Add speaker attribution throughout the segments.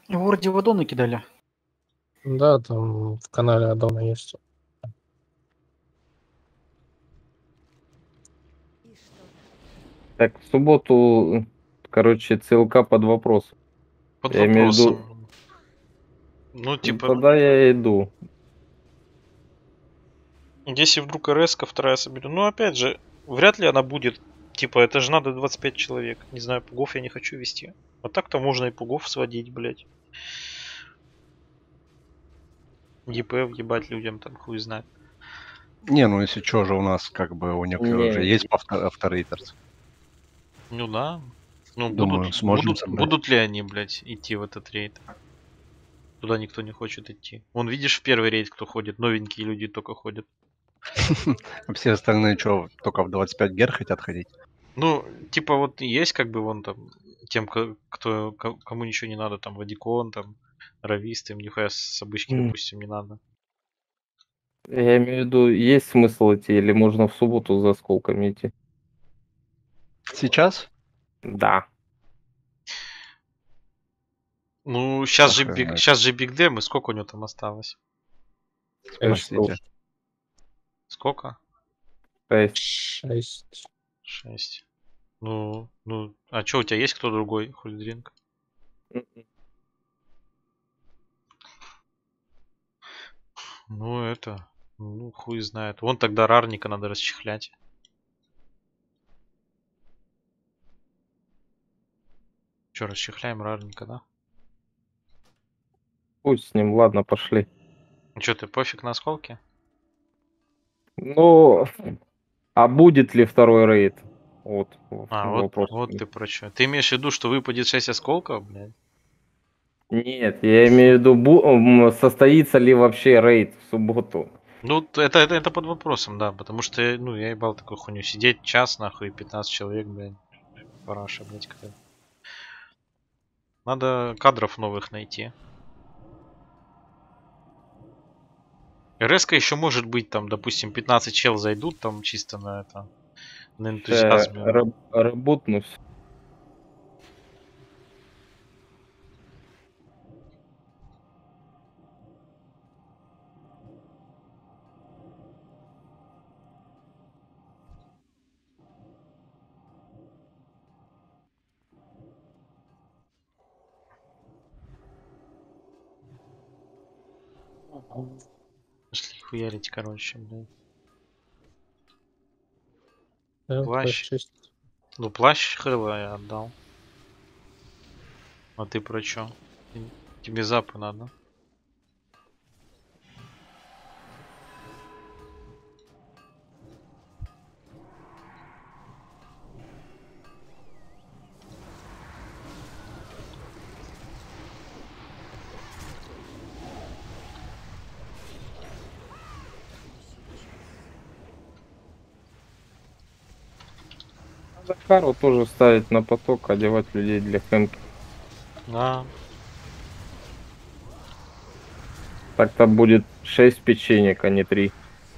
Speaker 1: В городе Вадоны кидали.
Speaker 2: Да, там в канале Адона есть.
Speaker 3: Так, в субботу, короче, ЦЛК под вопрос.
Speaker 4: Под
Speaker 3: Я имею в виду,
Speaker 4: вопросом. Ну, типа,
Speaker 3: тогда я иду.
Speaker 4: если вдруг РС-ка вторая соберет. Ну, опять же, вряд ли она будет. Типа, это же надо 25 человек. Не знаю, пугов я не хочу вести. А так-то можно и пугов сводить, блять. ЕП въебать людям, там хуй знает.
Speaker 5: Не, ну если что же у нас, как бы, у некоторых же
Speaker 3: Не.
Speaker 5: есть авторейтерс.
Speaker 4: Ну да. Ну,
Speaker 5: Думаю, сможем собрать.
Speaker 4: будут ли они, блять, идти в этот рейд? Туда никто не хочет идти. Вон, видишь, в первый рейд кто ходит? Новенькие люди только ходят.
Speaker 5: Все остальные что, только в 25 гер хотят ходить?
Speaker 4: Ну, типа вот есть как бы вон там тем, кому ничего не надо, там Вадикон, там Рависты, им нихуя с обычки, допустим, не надо.
Speaker 3: Я имею в виду, есть смысл идти или можно в субботу за осколками идти?
Speaker 5: Сейчас?
Speaker 3: Да.
Speaker 4: Ну, сейчас же
Speaker 5: Охренеть.
Speaker 4: Биг Дэм, и сколько у него там осталось?
Speaker 5: Простите.
Speaker 4: Сколько?
Speaker 3: 6.
Speaker 4: 6. Ну, а что, у тебя есть кто другой, Хульдринг? Ну, это, ну, хуй знает. Вон тогда Рарника надо расчехлять. Че, расчехляем Рарника, да?
Speaker 3: Пусть с ним, ладно, пошли.
Speaker 4: Че, ты пофиг на осколки?
Speaker 3: Ну, а будет ли второй рейд? Вот вопрос.
Speaker 4: Вот ты про что. Ты имеешь в виду, что выпадет 6 осколков, блядь?
Speaker 3: Нет, я имею в виду, состоится ли вообще рейд в субботу?
Speaker 4: Ну, это под вопросом, да, потому что, ну, я ебал такую хуйню. Сидеть час, нахуй, 15 человек, блядь. Параша, блядь, какая. Надо кадров новых найти. РС-ка еще может быть, там, допустим, 15 чел зайдут, там, чисто на это, на энтузиазме.
Speaker 3: Работнусь.
Speaker 4: Пошли хуярить, короче, блядь.
Speaker 2: Да,
Speaker 4: Плащ.
Speaker 2: плащ.
Speaker 4: Ну, плащ Хэла я отдал. А ты про чё? Тебе запы надо?
Speaker 3: Захару тоже ставить на поток, одевать людей для хэмки.
Speaker 4: Да.
Speaker 3: Так-то будет 6 печенек, а не 3.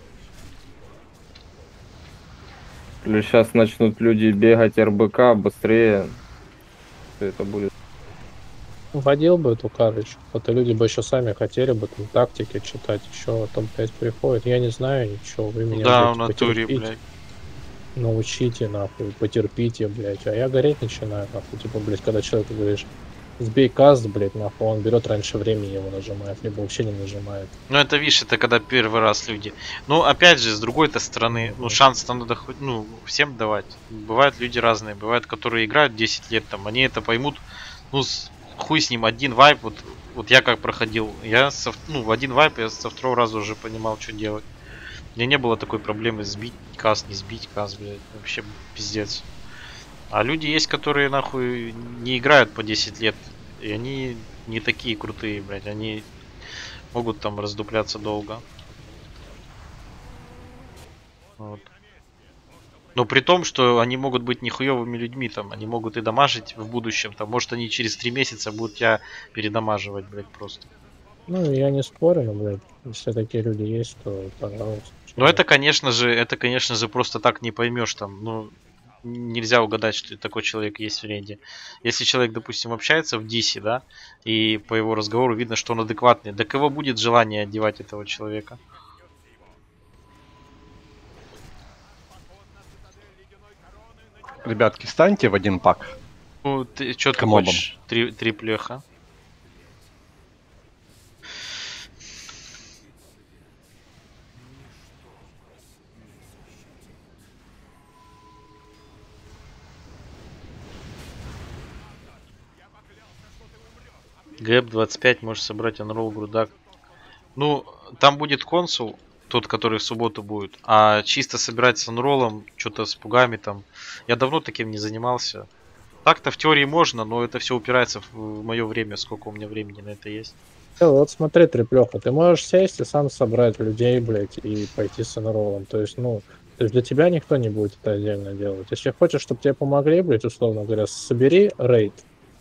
Speaker 3: Плюс сейчас начнут люди бегать РБК быстрее. Это будет.
Speaker 2: Вводил бы эту карточку, это люди бы еще сами хотели бы там тактики читать, еще там 5 приходит, я не знаю ничего, вы меня,
Speaker 4: Да, в
Speaker 2: блядь,
Speaker 4: натуре,
Speaker 2: потерпите,
Speaker 4: блядь.
Speaker 2: научите, нахуй, потерпите, блядь, а я гореть начинаю, нахуй, типа, блядь, когда человеку говоришь, сбей каст, блядь, нахуй, он берет раньше времени его нажимает, либо вообще не нажимает.
Speaker 4: Ну это, видишь, это когда первый раз люди. Ну, опять же, с другой-то стороны, ну, шанс-то надо хоть, ну, всем давать. Бывают люди разные, бывают, которые играют 10 лет, там, они это поймут, ну, хуй с ним, один вайп, вот я как проходил, ну, в один вайп я со второго раза уже понимал, что делать. У меня не было такой проблемы сбить каст, не сбить каст, блядь, вообще пиздец. А люди есть, которые, нахуй, не играют по 10 лет, и они не такие крутые, блядь, они могут там раздупляться долго. Вот. Но при том, что они могут быть нихуевыми людьми, там, они могут и дамажить в будущем, там, может они через 3 месяца будут тебя передамаживать, блядь, просто.
Speaker 2: Ну, я не спорю, но, блядь, если такие люди есть, то, пожалуйста.
Speaker 4: Но это, конечно же, просто так не поймешь, там, ну, нельзя угадать, что такой человек есть в рейде. Если человек, допустим, общается в дисе, да, и по его разговору видно, что он адекватный, до кого будет желание одевать этого человека?
Speaker 5: Ребятки, станьте в один пак.
Speaker 4: Ну, ты что ты
Speaker 5: Мобом.
Speaker 4: хочешь? Три плеха. ГЭП 25 можешь собрать анролл грудак. Ну, там будет консул, тот, который в субботу будет. А чисто собирать с анроллом, что-то с пугами там. Я давно таким не занимался. Так-то в теории можно, но это все упирается в мое время, сколько у меня времени на это есть.
Speaker 2: Вот смотри, Треплёха, ты можешь сесть и сам собрать людей, блядь, и пойти с анроллом. То есть, ну, то есть для тебя никто не будет это отдельно делать. Если хочешь, чтобы тебе помогли, блядь, условно говоря, собери рейд.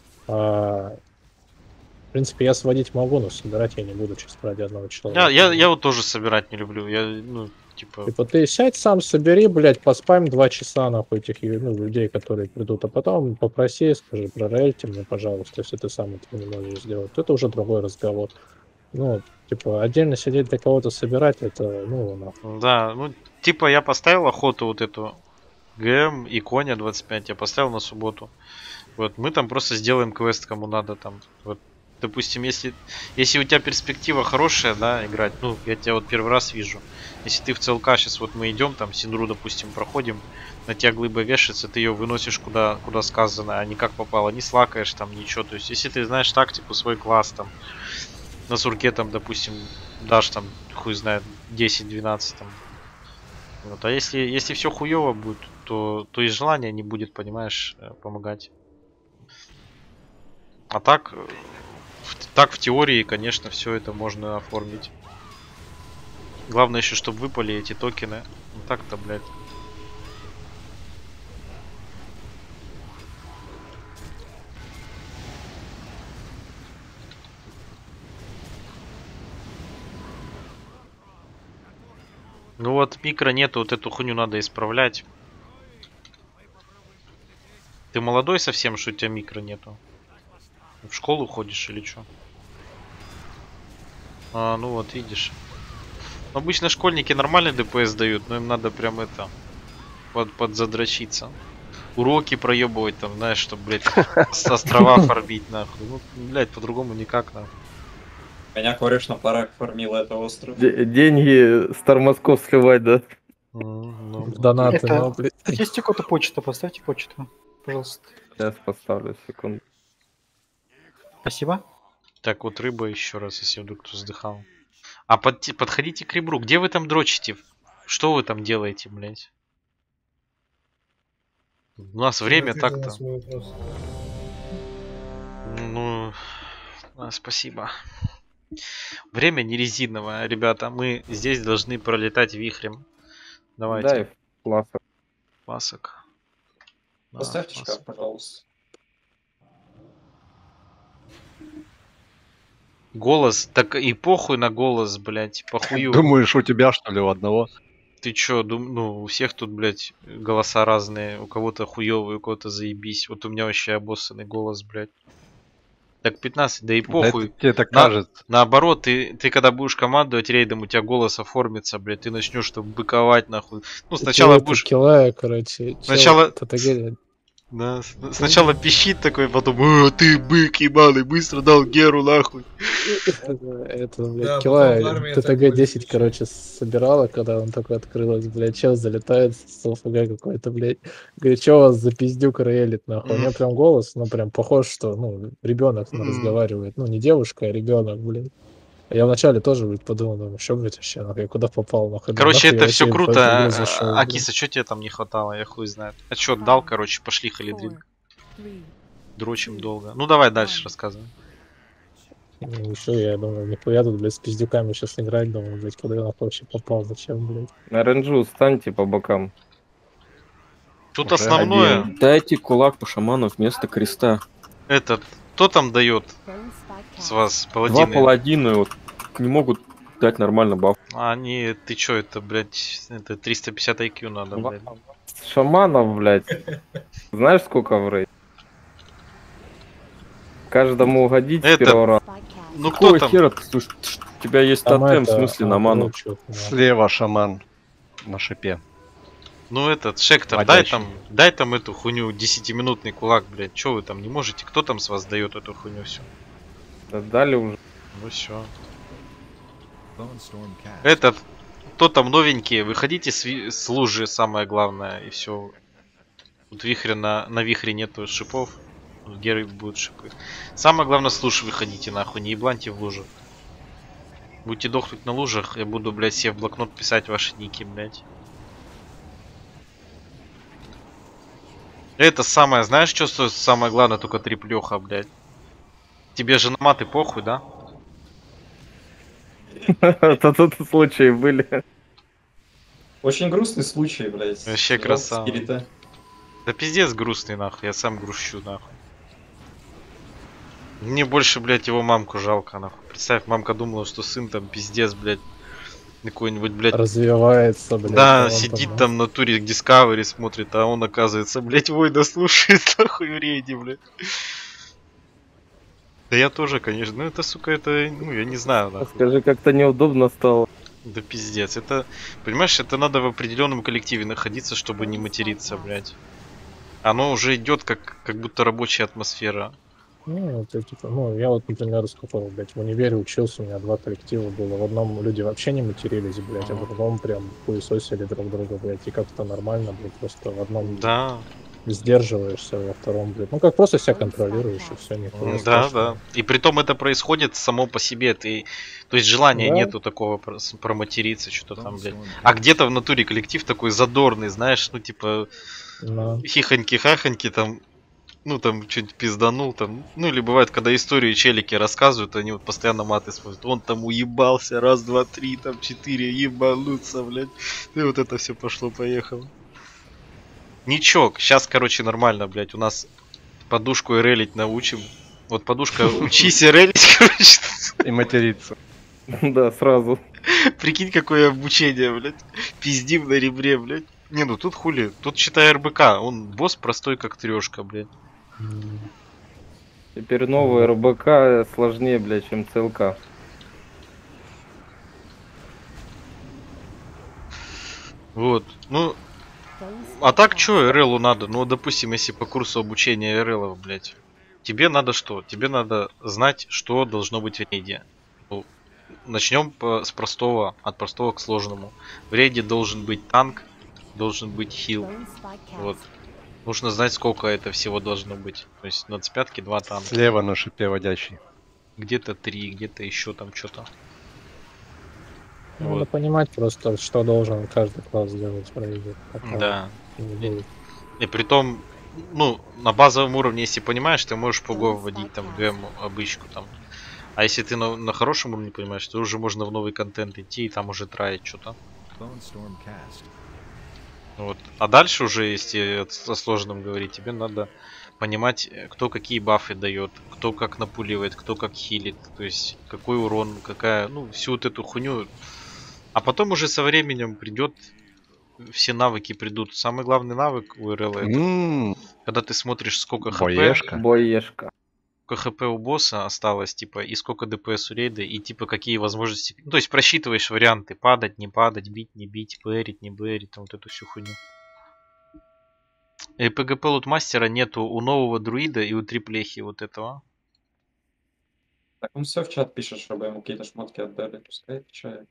Speaker 2: В принципе, я сводить могу, но собирать я не буду чисто ради одного человека.
Speaker 4: Я вот тоже собирать не люблю. Я, ну, типа...
Speaker 2: Типа ты сядь сам, собери, блядь, поспам 2 часа, нахуй, этих людей, которые придут, а потом попроси, скажи, прорельте мне, пожалуйста, если ты сам этого не можешь сделать. Это уже другой разговор. Ну, типа, отдельно сидеть для кого-то собирать, это, ну, нахуй.
Speaker 4: Да, ну, типа я поставил охоту вот эту ГМ и Коня 25, я поставил на субботу. Вот, мы там просто сделаем квест, кому надо там. Вот, допустим, если у тебя перспектива хорошая, да, играть, ну, я тебя вот первый раз вижу. Если ты в ЦЛК, сейчас вот мы идем, там, Синдру, допустим, проходим, на тебя глыба вешается, ты ее выносишь куда сказано, а не как попало, не слакаешь там, ничего. То есть, если ты знаешь тактику, свой класс, там, на сурке, там, допустим, дашь, там, хуй знает, 10-12, там. Вот, а если все хуево будет, то и желания не будет, понимаешь, помогать. А так в теории, конечно, все это можно оформить. Главное еще, чтобы выпали эти токены. Ну так-то, блядь. Ну вот, микро нету, вот эту хуйню надо исправлять. Ты молодой совсем, что у тебя микро нету? В школу ходишь или что? А, ну вот, видишь. Обычно школьники нормальный ДПС дают, но им надо прям это подзадрочиться. Уроки проебывать там, знаешь, чтобы, блядь, с острова фармить, нахуй. Ну, блядь, по-другому никак, нахуй.
Speaker 1: Меня кореш на парах фармил это остров.
Speaker 3: Деньги с тормозков сливать, да?
Speaker 4: Ну,
Speaker 2: Донаты,
Speaker 6: Это-
Speaker 2: ну, блядь.
Speaker 6: Есть у кого-то почта, поставьте почту, пожалуйста.
Speaker 3: Сейчас поставлю, секунду.
Speaker 6: Спасибо.
Speaker 4: так, вот рыба еще раз, если вдруг кто вздыхал. А подходите к ребру. Где вы там дрочите? Что вы там делаете, блядь? У нас время так-то. Ну, спасибо. Время не резиновое, ребята. Мы здесь должны пролетать вихрем. Давайте.
Speaker 3: Дай класса.
Speaker 4: Пасок. Да,
Speaker 1: Поставьте
Speaker 4: пасок.
Speaker 1: шкаф, пожалуйста.
Speaker 4: Голос, так и похуй на голос, блядь, похую.
Speaker 5: Думаешь, у тебя что ли у одного?
Speaker 4: Ты чё, ну, у всех тут, блядь, голоса разные. У кого-то хуёвый, у кого-то заебись. Вот у меня вообще обоссанный голос, блядь. Так 15, да и похуй.
Speaker 5: Это тебе так кажется.
Speaker 4: Наоборот, ты когда будешь командовать рейдом, у тебя голос оформится, блядь, ты начнешь там быковать, нахуй. Ну, сначала
Speaker 2: Чего-то
Speaker 4: будешь...
Speaker 2: Килая, короче.
Speaker 4: Сначала-
Speaker 2: Татагелия.
Speaker 4: Да, сначала пищит такой, потом, ты бык ебаный, быстро дал Геру, нахуй.
Speaker 2: Это, блядь,
Speaker 1: Да,
Speaker 2: Килая
Speaker 1: потом в армии так
Speaker 2: ТТГ-10,
Speaker 1: будет.
Speaker 2: короче, собирала, когда он такой открылась, блядь, чел залетает с ЛФГ какой-то, блядь. Говорит, что у вас за пиздюк рейлит, нахуй? У меня прям голос, ну, прям похож, что, ну, ребенок разговаривает. Ну, не девушка, а ребенок, блядь. Я вначале тоже, блядь, подумал, думаю, что, блядь, вообще, нахуй, я куда попал, нахуй?
Speaker 4: Короче,
Speaker 2: Нахуй я
Speaker 4: это все
Speaker 2: вообще в
Speaker 4: круто.
Speaker 2: эту игру зашёл, блядь?
Speaker 4: Акиса, что тебе там не хватало? Я хуй знает. Отчет дал, короче, пошли халидрин. Дрочим долго. Ну давай дальше рассказывай.
Speaker 2: Ну, еще я думаю, нихуя тут, блядь, с пиздюками сейчас играть, думаю, блядь, куда я нахуй вообще попал, зачем, блядь?
Speaker 3: На ренджу станьте по бокам.
Speaker 4: Тут
Speaker 5: Уже
Speaker 4: основное,
Speaker 7: Дайте кулак по шаману вместо креста.
Speaker 4: этот, кто там дает с вас
Speaker 7: Два
Speaker 4: паладины?
Speaker 7: паладина вот не могут дать нормально баф.
Speaker 4: А они, ты чё, это, блядь, это 350 IQ надо, блядь.
Speaker 3: шаманов, блядь. Знаешь, сколько в рейд? Каждому угодить с
Speaker 4: Это-
Speaker 3: первого раза.
Speaker 4: Ну кто
Speaker 7: Какого
Speaker 4: там?
Speaker 7: хера ты, слушай, у тебя есть
Speaker 2: Там
Speaker 7: тотем, в
Speaker 2: это,
Speaker 7: смысле, на ману.
Speaker 2: лучик, да.
Speaker 5: Слева шаман на шипе.
Speaker 4: Ну этот, Шектор,
Speaker 5: Водящий.
Speaker 4: дай там эту хуйню 10-минутный кулак, блядь. Чё вы там не можете? Кто там с вас дает эту хуйню всю?
Speaker 3: Да дали уже.
Speaker 4: Ну все. Этот, кто там новенькие, выходите с лужи, самое главное, и все. Тут вихря на вихре нету шипов. Тут геры будут шипы. Самое главное, с луж выходите нахуй, не ебланьте в лужах. Будете дохнуть на лужах, я буду, блядь, себе в блокнот писать ваши ники, блядь. Это самое, знаешь, что самое главное, только триплёха, блядь. Тебе же на маты похуй, да?
Speaker 3: Это тут случаи были.
Speaker 1: Очень грустный случай, блядь.
Speaker 4: Вообще
Speaker 1: Жалко
Speaker 4: красава.
Speaker 1: Спирита.
Speaker 4: Да пиздец грустный, нахуй, я сам грущу, нахуй. Мне больше, блядь, его мамку жалко, нахуй. Представь, мамка думала, что сын там пиздец, блядь, какой-нибудь, блядь,
Speaker 2: Развивается, блядь.
Speaker 4: да,
Speaker 2: он
Speaker 4: сидит
Speaker 2: да.
Speaker 4: там на туре Discovery смотрит, а он, оказывается, блядь, Войда слушает, нахуй, в рейде, блядь. Да я тоже, конечно, ну это, сука, это, ну, я не знаю, нахуй.
Speaker 3: Скажи, как-то неудобно стало.
Speaker 4: Да пиздец, это, понимаешь, это надо в определенном коллективе находиться, чтобы не материться, блядь. Оно уже идет как будто рабочая атмосфера.
Speaker 2: Ну, это, типа, ну, я вот, например, сколько, блядь, в универе учился, у меня 2 коллектива было. В одном люди вообще не матерились, блядь, а в другом прям хуесосили друг друга, блядь, и как-то нормально, блядь, просто в одном
Speaker 4: Да,
Speaker 2: сдерживаешься, во втором, блядь. Ну, как просто себя контролируешь, и все, нихуя
Speaker 4: да,
Speaker 2: страшного.
Speaker 4: да. И притом это происходит само по себе. Ты, то есть желания
Speaker 2: Да.
Speaker 4: нету такого проматериться, что-то там, блядь. А где-то в натуре коллектив такой задорный, знаешь, ну типа
Speaker 2: Да.
Speaker 4: хихоньки-хахоньки там, ну там что-нибудь пизданул там. Ну или бывает, когда истории челики рассказывают, они вот постоянно маты смотрят. Он там уебался, раз, два, три, там, 4, ебануться, блядь. И вот это все пошло-поехало. Ничего, сейчас, короче, нормально, блядь. У нас подушку релить научим. Вот подушка, учись релить, короче.
Speaker 5: И материться.
Speaker 3: Да, сразу.
Speaker 4: Прикинь, какое обучение, блядь. Пиздим на ребре, блядь. Не, ну тут хули. Тут считай РБК. Он босс простой, как трешка, блядь.
Speaker 3: Теперь новый РБК сложнее, блядь, чем ЦЛК.
Speaker 4: Вот. Ну, а так чё РЛу надо? Ну, допустим, если по курсу обучения РЛ, блядь. Тебе надо что? Тебе надо знать, что должно быть в рейде. Ну, начнем с простого, от простого к сложному. В рейде должен быть танк, должен быть хил. Вот. Нужно знать, сколько это всего должно быть. То есть на цепятке 2 танка.
Speaker 5: Слева на шипе водящий.
Speaker 4: Где-то 3, где-то еще там что-то.
Speaker 2: Надо
Speaker 4: Вот.
Speaker 2: понимать просто, что должен каждый класс делать в рейде. пока
Speaker 4: Да.
Speaker 2: не будет.
Speaker 4: И притом, ну, на базовом уровне, если понимаешь, ты можешь ПГО вводить там ГМ обычку там. А если ты на хорошем уровне понимаешь, то уже можно в новый контент идти и там уже траить что-то. Вот. А дальше уже, если о сложном говорить, тебе надо понимать, кто какие бафы дает, кто как напуливает, кто как хилит, то есть какой урон, какая, ну, всю вот эту хуйню. А потом уже со временем придет, все навыки придут. Самый главный навык у РЛ это когда ты смотришь, сколько хп,
Speaker 5: Боешка.
Speaker 3: Боешка.
Speaker 4: сколько хп у босса осталось, типа, и сколько ДПС у рейда, и типа какие возможности. Ну, то есть просчитываешь варианты: падать, не падать, бить, не бить, бэрить, не бэрить, там вот эту всю хуйню. И ПГП лутмастера нету у нового друида и у триплехи вот этого.
Speaker 1: Так он все в чат пишет, чтобы ему какие-то шмотки отдали. Пускай отвечает.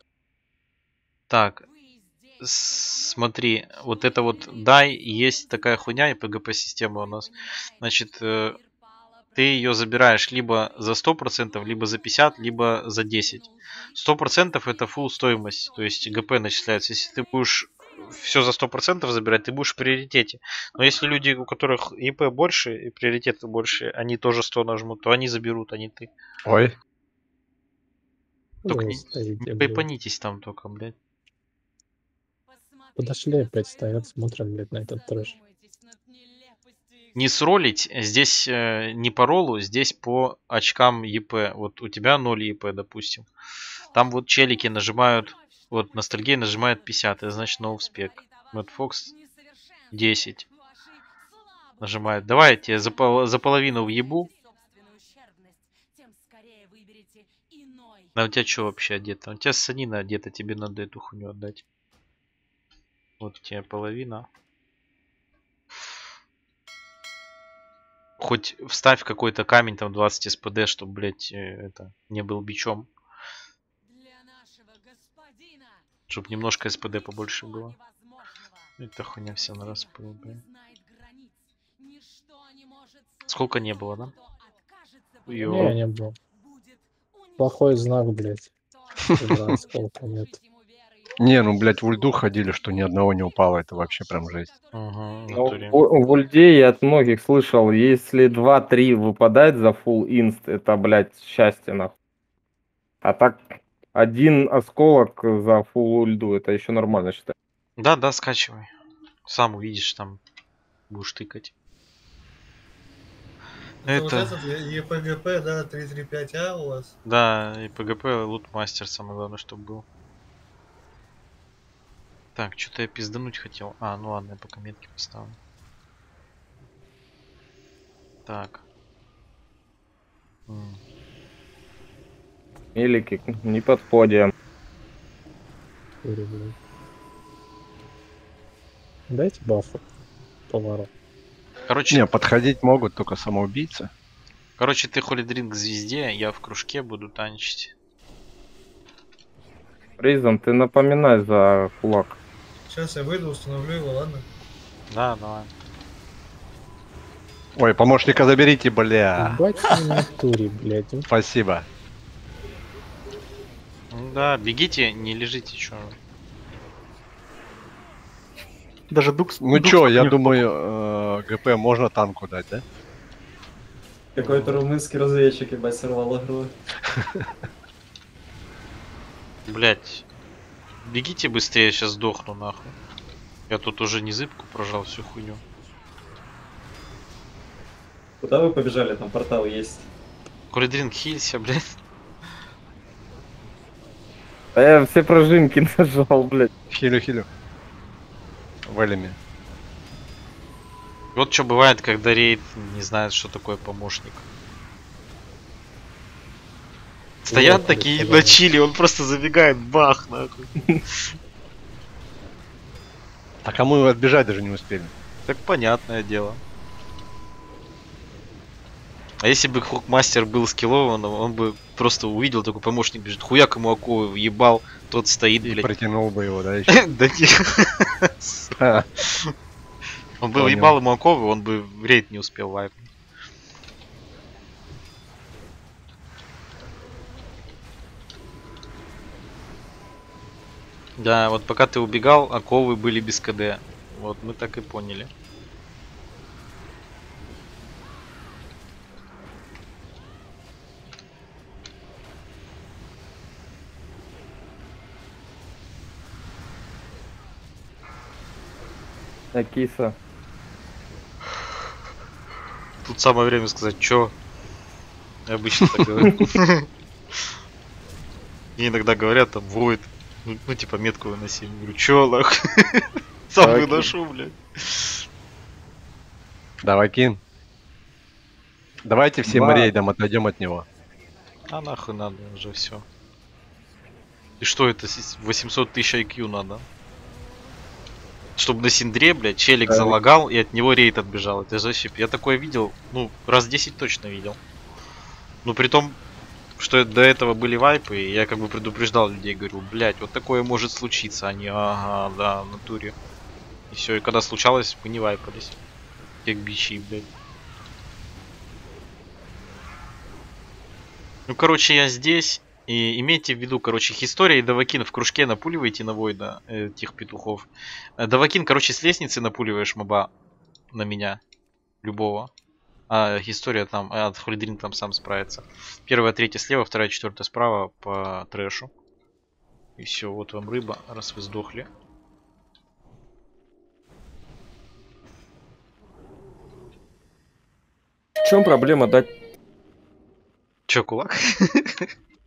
Speaker 4: Так, смотри, вот это вот дай, есть такая хуйня и ПГП система у нас. Значит, ты ее забираешь либо за 100%, либо за 50%, либо за 10%. 100% это full стоимость, то есть ГП начисляется. Если ты будешь все за 100% забирать, ты будешь в приоритете. Но если люди, у которых ИП больше и приоритеты больше, они тоже 100 нажмут, то они заберут, а не ты.
Speaker 5: Ой.
Speaker 4: Только
Speaker 2: Ой,
Speaker 4: не
Speaker 2: стоите, блядь.
Speaker 4: припонитесь там только, блядь.
Speaker 2: Подошли, опять стоят, смотрят, блядь, на этот трэш.
Speaker 4: Не сролить, здесь не по роллу, здесь по очкам ЕП. Вот у тебя 0 ЕП, допустим. Там вот челики нажимают, вот ностальгия нажимает 50, это значит no spec. Мэтт Фокс 10. Нажимает. Давай, я тебе за половину въебу. А у тебя что вообще одето? У тебя санина одета, тебе надо эту хуйню отдать. Вот тебе половина. Хоть вставь какой-то камень, там 20 СПД, чтобы, блять, это не был бичом. Чтоб немножко СПД побольше было. Это хуйня вся на распыл, блин. Сколько не было, да?
Speaker 2: Не, не было. Плохой знак, блядь. Да, сколько нет.
Speaker 5: Не, ну, блядь, в ульду ходили, что ни одного не упало. Это вообще прям жесть.
Speaker 4: Ага, в
Speaker 3: Ну,
Speaker 4: натуре.
Speaker 3: в ульде я от многих слышал, если 2-3 выпадает за full инст, это, блядь, счастье, нахуй. А так, один осколок за full ульду, это еще нормально, считаю.
Speaker 4: Да, да, скачивай. Сам увидишь, там будешь тыкать.
Speaker 8: Это вот
Speaker 4: Это,
Speaker 8: этот ЕПГП, да, 335А у вас?
Speaker 4: да, и ПГП лутмастер, самое главное, чтобы был. Так, что-то я пиздануть хотел. А, ну ладно, я пока метки поставлю. Так.
Speaker 3: Мелики не подходим.
Speaker 2: Блядь. Дайте бафу. Повара.
Speaker 4: Короче,
Speaker 5: Не, подходить могут только самоубийцы.
Speaker 4: короче, ты холидринг к звезде, я в кружке буду танчить.
Speaker 3: Ризан, ты напоминай за кулак.
Speaker 8: Сейчас я выйду, установлю его, ладно?
Speaker 4: Да, давай.
Speaker 5: Ой, помощника заберите, бля.
Speaker 2: Ебать в натуре, блядь.
Speaker 5: Спасибо.
Speaker 4: Да, бегите, не лежите, чё.
Speaker 6: Даже Дукс...
Speaker 5: Ну
Speaker 6: Дукс
Speaker 5: чё, я
Speaker 6: не-
Speaker 5: думаю, ГП можно танку дать, да?
Speaker 1: Какой-то румынский разведчик, ебать, сорвал игру.
Speaker 4: Блять. Бегите быстрее, сейчас сдохну нахуй. Я тут уже не зыбку прожал всю хуйню.
Speaker 1: Куда вы побежали? Там портал есть.
Speaker 4: Холидринг хилься, блядь.
Speaker 3: А я все пружинки нажал, блядь.
Speaker 5: Хилю. Валями.
Speaker 4: Вот что бывает, когда рейд не знает, что такое помощник. Стоят
Speaker 2: Вот,
Speaker 4: такие
Speaker 2: блядь,
Speaker 4: на чили, он просто забегает, бах, нахуй.
Speaker 5: А кому отбежать даже не успели?
Speaker 4: Так понятное дело. А если бы Хукмастер был скиллован, он бы просто увидел, такой помощник бежит, хуяк ему оковы въебал, тот стоит,
Speaker 5: И
Speaker 4: блядь.
Speaker 5: протянул бы его, да, еще?
Speaker 4: Да не. Он бы
Speaker 5: Понял.
Speaker 4: въебал ему оковы, он бы в рейд не успел вайпнуть. Да, вот пока ты убегал, оковы были без КД. Вот мы так и поняли.
Speaker 3: Киса.
Speaker 4: Тут самое время сказать, чё? Я обычно так говорю. Мне иногда говорят, там, воет. Ну, типа, метку выноси. Я говорю, чё, нахуй? Сам
Speaker 3: Окей.
Speaker 4: выношу, блядь.
Speaker 5: Давай, Кин. Давайте всем
Speaker 3: Два.
Speaker 5: рейдом отойдем от него.
Speaker 4: А нахуй надо уже все. И что это? 800 тысяч IQ надо? Чтобы на Синдре, блядь, челик залагал и от него рейд отбежал. Это же вообще... Я такое видел, ну, раз 10 точно видел. Ну, при том, что до этого были вайпы, и я как бы предупреждал людей, говорю, блядь, вот такое может случиться. Они, ага, да, в натуре. И все, и когда случалось, мы не вайпались. Как бичи, блядь. Ну, короче, я здесь. И имейте в виду, короче, Хистория и Давакин в кружке напуливаете на Войда, этих петухов. Давакин, короче, с лестницы напуливаешь моба на меня. Любого. А Хистория там, Холидрин там сам справится. Первая, третья слева, вторая, четвертая справа по трэшу. И все, вот вам рыба, раз вы сдохли.
Speaker 7: В чем проблема дать?
Speaker 4: Че, кулак?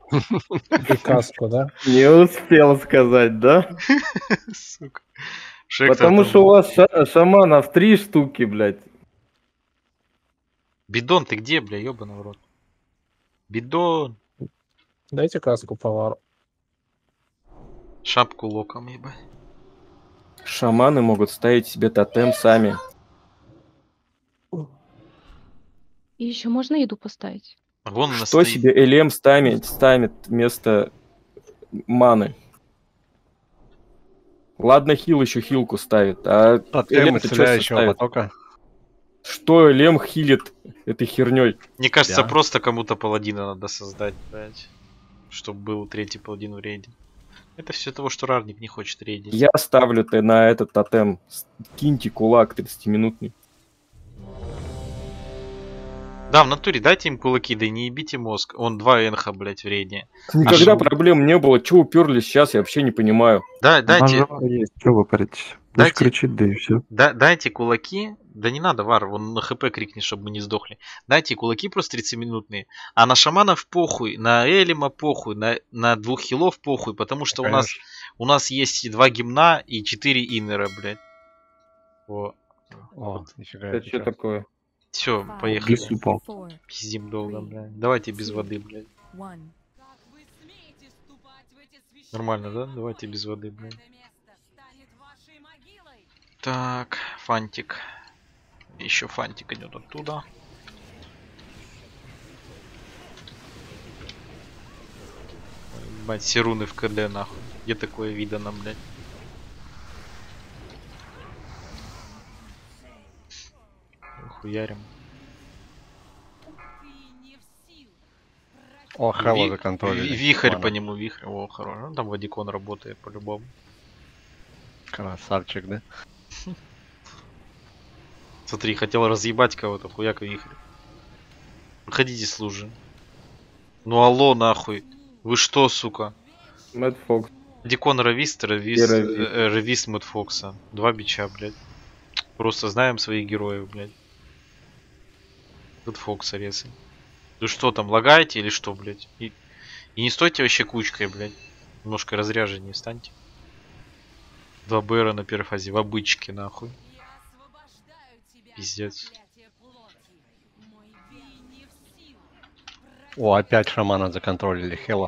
Speaker 2: И каску, да?
Speaker 3: Не успел сказать, да?
Speaker 4: Сука. Шектор
Speaker 3: Потому
Speaker 4: там-
Speaker 3: что у вас шаманов 3 штуки, блядь.
Speaker 4: Бидон, ты где, бля, ёбаный в рот? Бидон.
Speaker 2: Дайте каску повару.
Speaker 4: Шапку локом, ебать.
Speaker 7: Шаманы могут ставить себе тотем сами.
Speaker 9: И еще можно еду поставить?
Speaker 4: Вон она
Speaker 7: Что
Speaker 4: стоит.
Speaker 7: себе Элем ставит вместо маны? Ладно, хил еще хилку ставит, а
Speaker 5: Тотем
Speaker 7: Элем-то чё
Speaker 5: исцеляющего
Speaker 7: ставит?
Speaker 5: потока.
Speaker 7: Что Элем хилит этой херней?
Speaker 4: Мне кажется,
Speaker 5: Да.
Speaker 4: просто кому-то паладина надо создать, блядь. Чтобы был третий паладин в рейде. Это все того, что Рарник не хочет рейдить.
Speaker 7: Я ставлю на этот тотем. Киньте кулак 30-минутный.
Speaker 4: Да, в натуре дайте им кулаки, да и не ебите мозг. Он 2 энха, блядь, в рейде.
Speaker 7: Никогда
Speaker 4: А
Speaker 7: проблем не было. Че уперлись сейчас, я вообще не понимаю.
Speaker 4: Дайте,
Speaker 6: Мажор есть, что вы паритесь? Пусть
Speaker 4: Дайте-
Speaker 6: кричит, да и все.
Speaker 4: дайте кулаки. Да не надо, Вар, он на хп крикнет, чтобы мы не сдохли. Дайте кулаки просто 30-минутные. А на шаманов похуй, на Элима похуй, на 2 хилов похуй, потому что у нас есть 2 гимна и 4 иннера, блядь. Во.
Speaker 5: О, нифига.
Speaker 3: Это что такое?
Speaker 4: Все, поехали.
Speaker 6: Лес упал.
Speaker 4: Пиздим долго, блядь. Давайте без воды, блядь. Нормально, да? Давайте без воды, блядь. Так, фантик. Еще фантик идет оттуда. Ебать, все руны в КД, нахуй. Где такое видано, блядь? Хуярим.
Speaker 5: О, Хэлла
Speaker 4: Ви-
Speaker 5: законтролили.
Speaker 4: Вихрь
Speaker 5: Ладно.
Speaker 4: по нему, вихрь. О, хорош. Ну, там Вадикон работает по-любому.
Speaker 5: Красавчик, да?
Speaker 4: Смотри, хотел разъебать кого-то, хуяк вихрь. Выходите, служи. Ну алло, нахуй. Вы что, сука?
Speaker 3: Мэтт Фокс.
Speaker 4: Дикон Равист, Равист Мэтт Фокса. 2 бича, блядь. Просто знаем своих героев, блядь. Тут Фокса резай. Вы что там, лагаете или что, блядь? И не стойте вообще кучкой, блядь. Немножко разряженнее встаньте. 2 БР на первой фазе, в обычке, нахуй. Пиздец.
Speaker 5: О, опять шамана законтролили, Хэлла.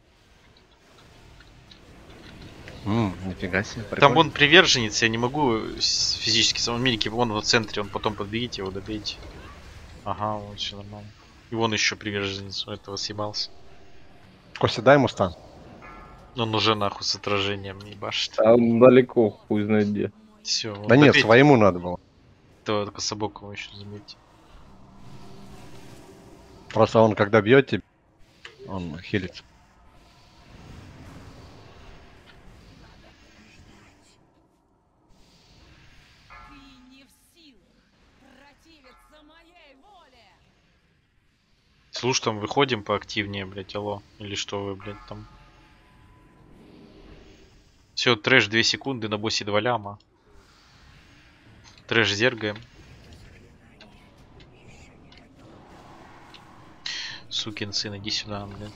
Speaker 5: Нифига себе.
Speaker 4: Там
Speaker 5: прикольно.
Speaker 4: вон приверженец, я не могу физически самом мирике, вон в центре, он потом подбегите его, добейте. Ага, вот все нормально. И вон еще приверженец у этого съебался.
Speaker 5: Костя, дай ему стан.
Speaker 4: Он уже нахуй с отражением не башит.
Speaker 3: А он далеко, хуй знает где.
Speaker 4: Все,
Speaker 5: Да нет, своему надо было.
Speaker 4: То кособокого еще заметьте.
Speaker 5: Просто он, когда бьет тебя, он хилится.
Speaker 4: Слушай, там выходим поактивнее, блять, алло. Или что вы, блять, там. Все, трэш 2 секунды, на боссе 2 ляма. Трэш зергаем. Сукин сын, иди сюда, блядь.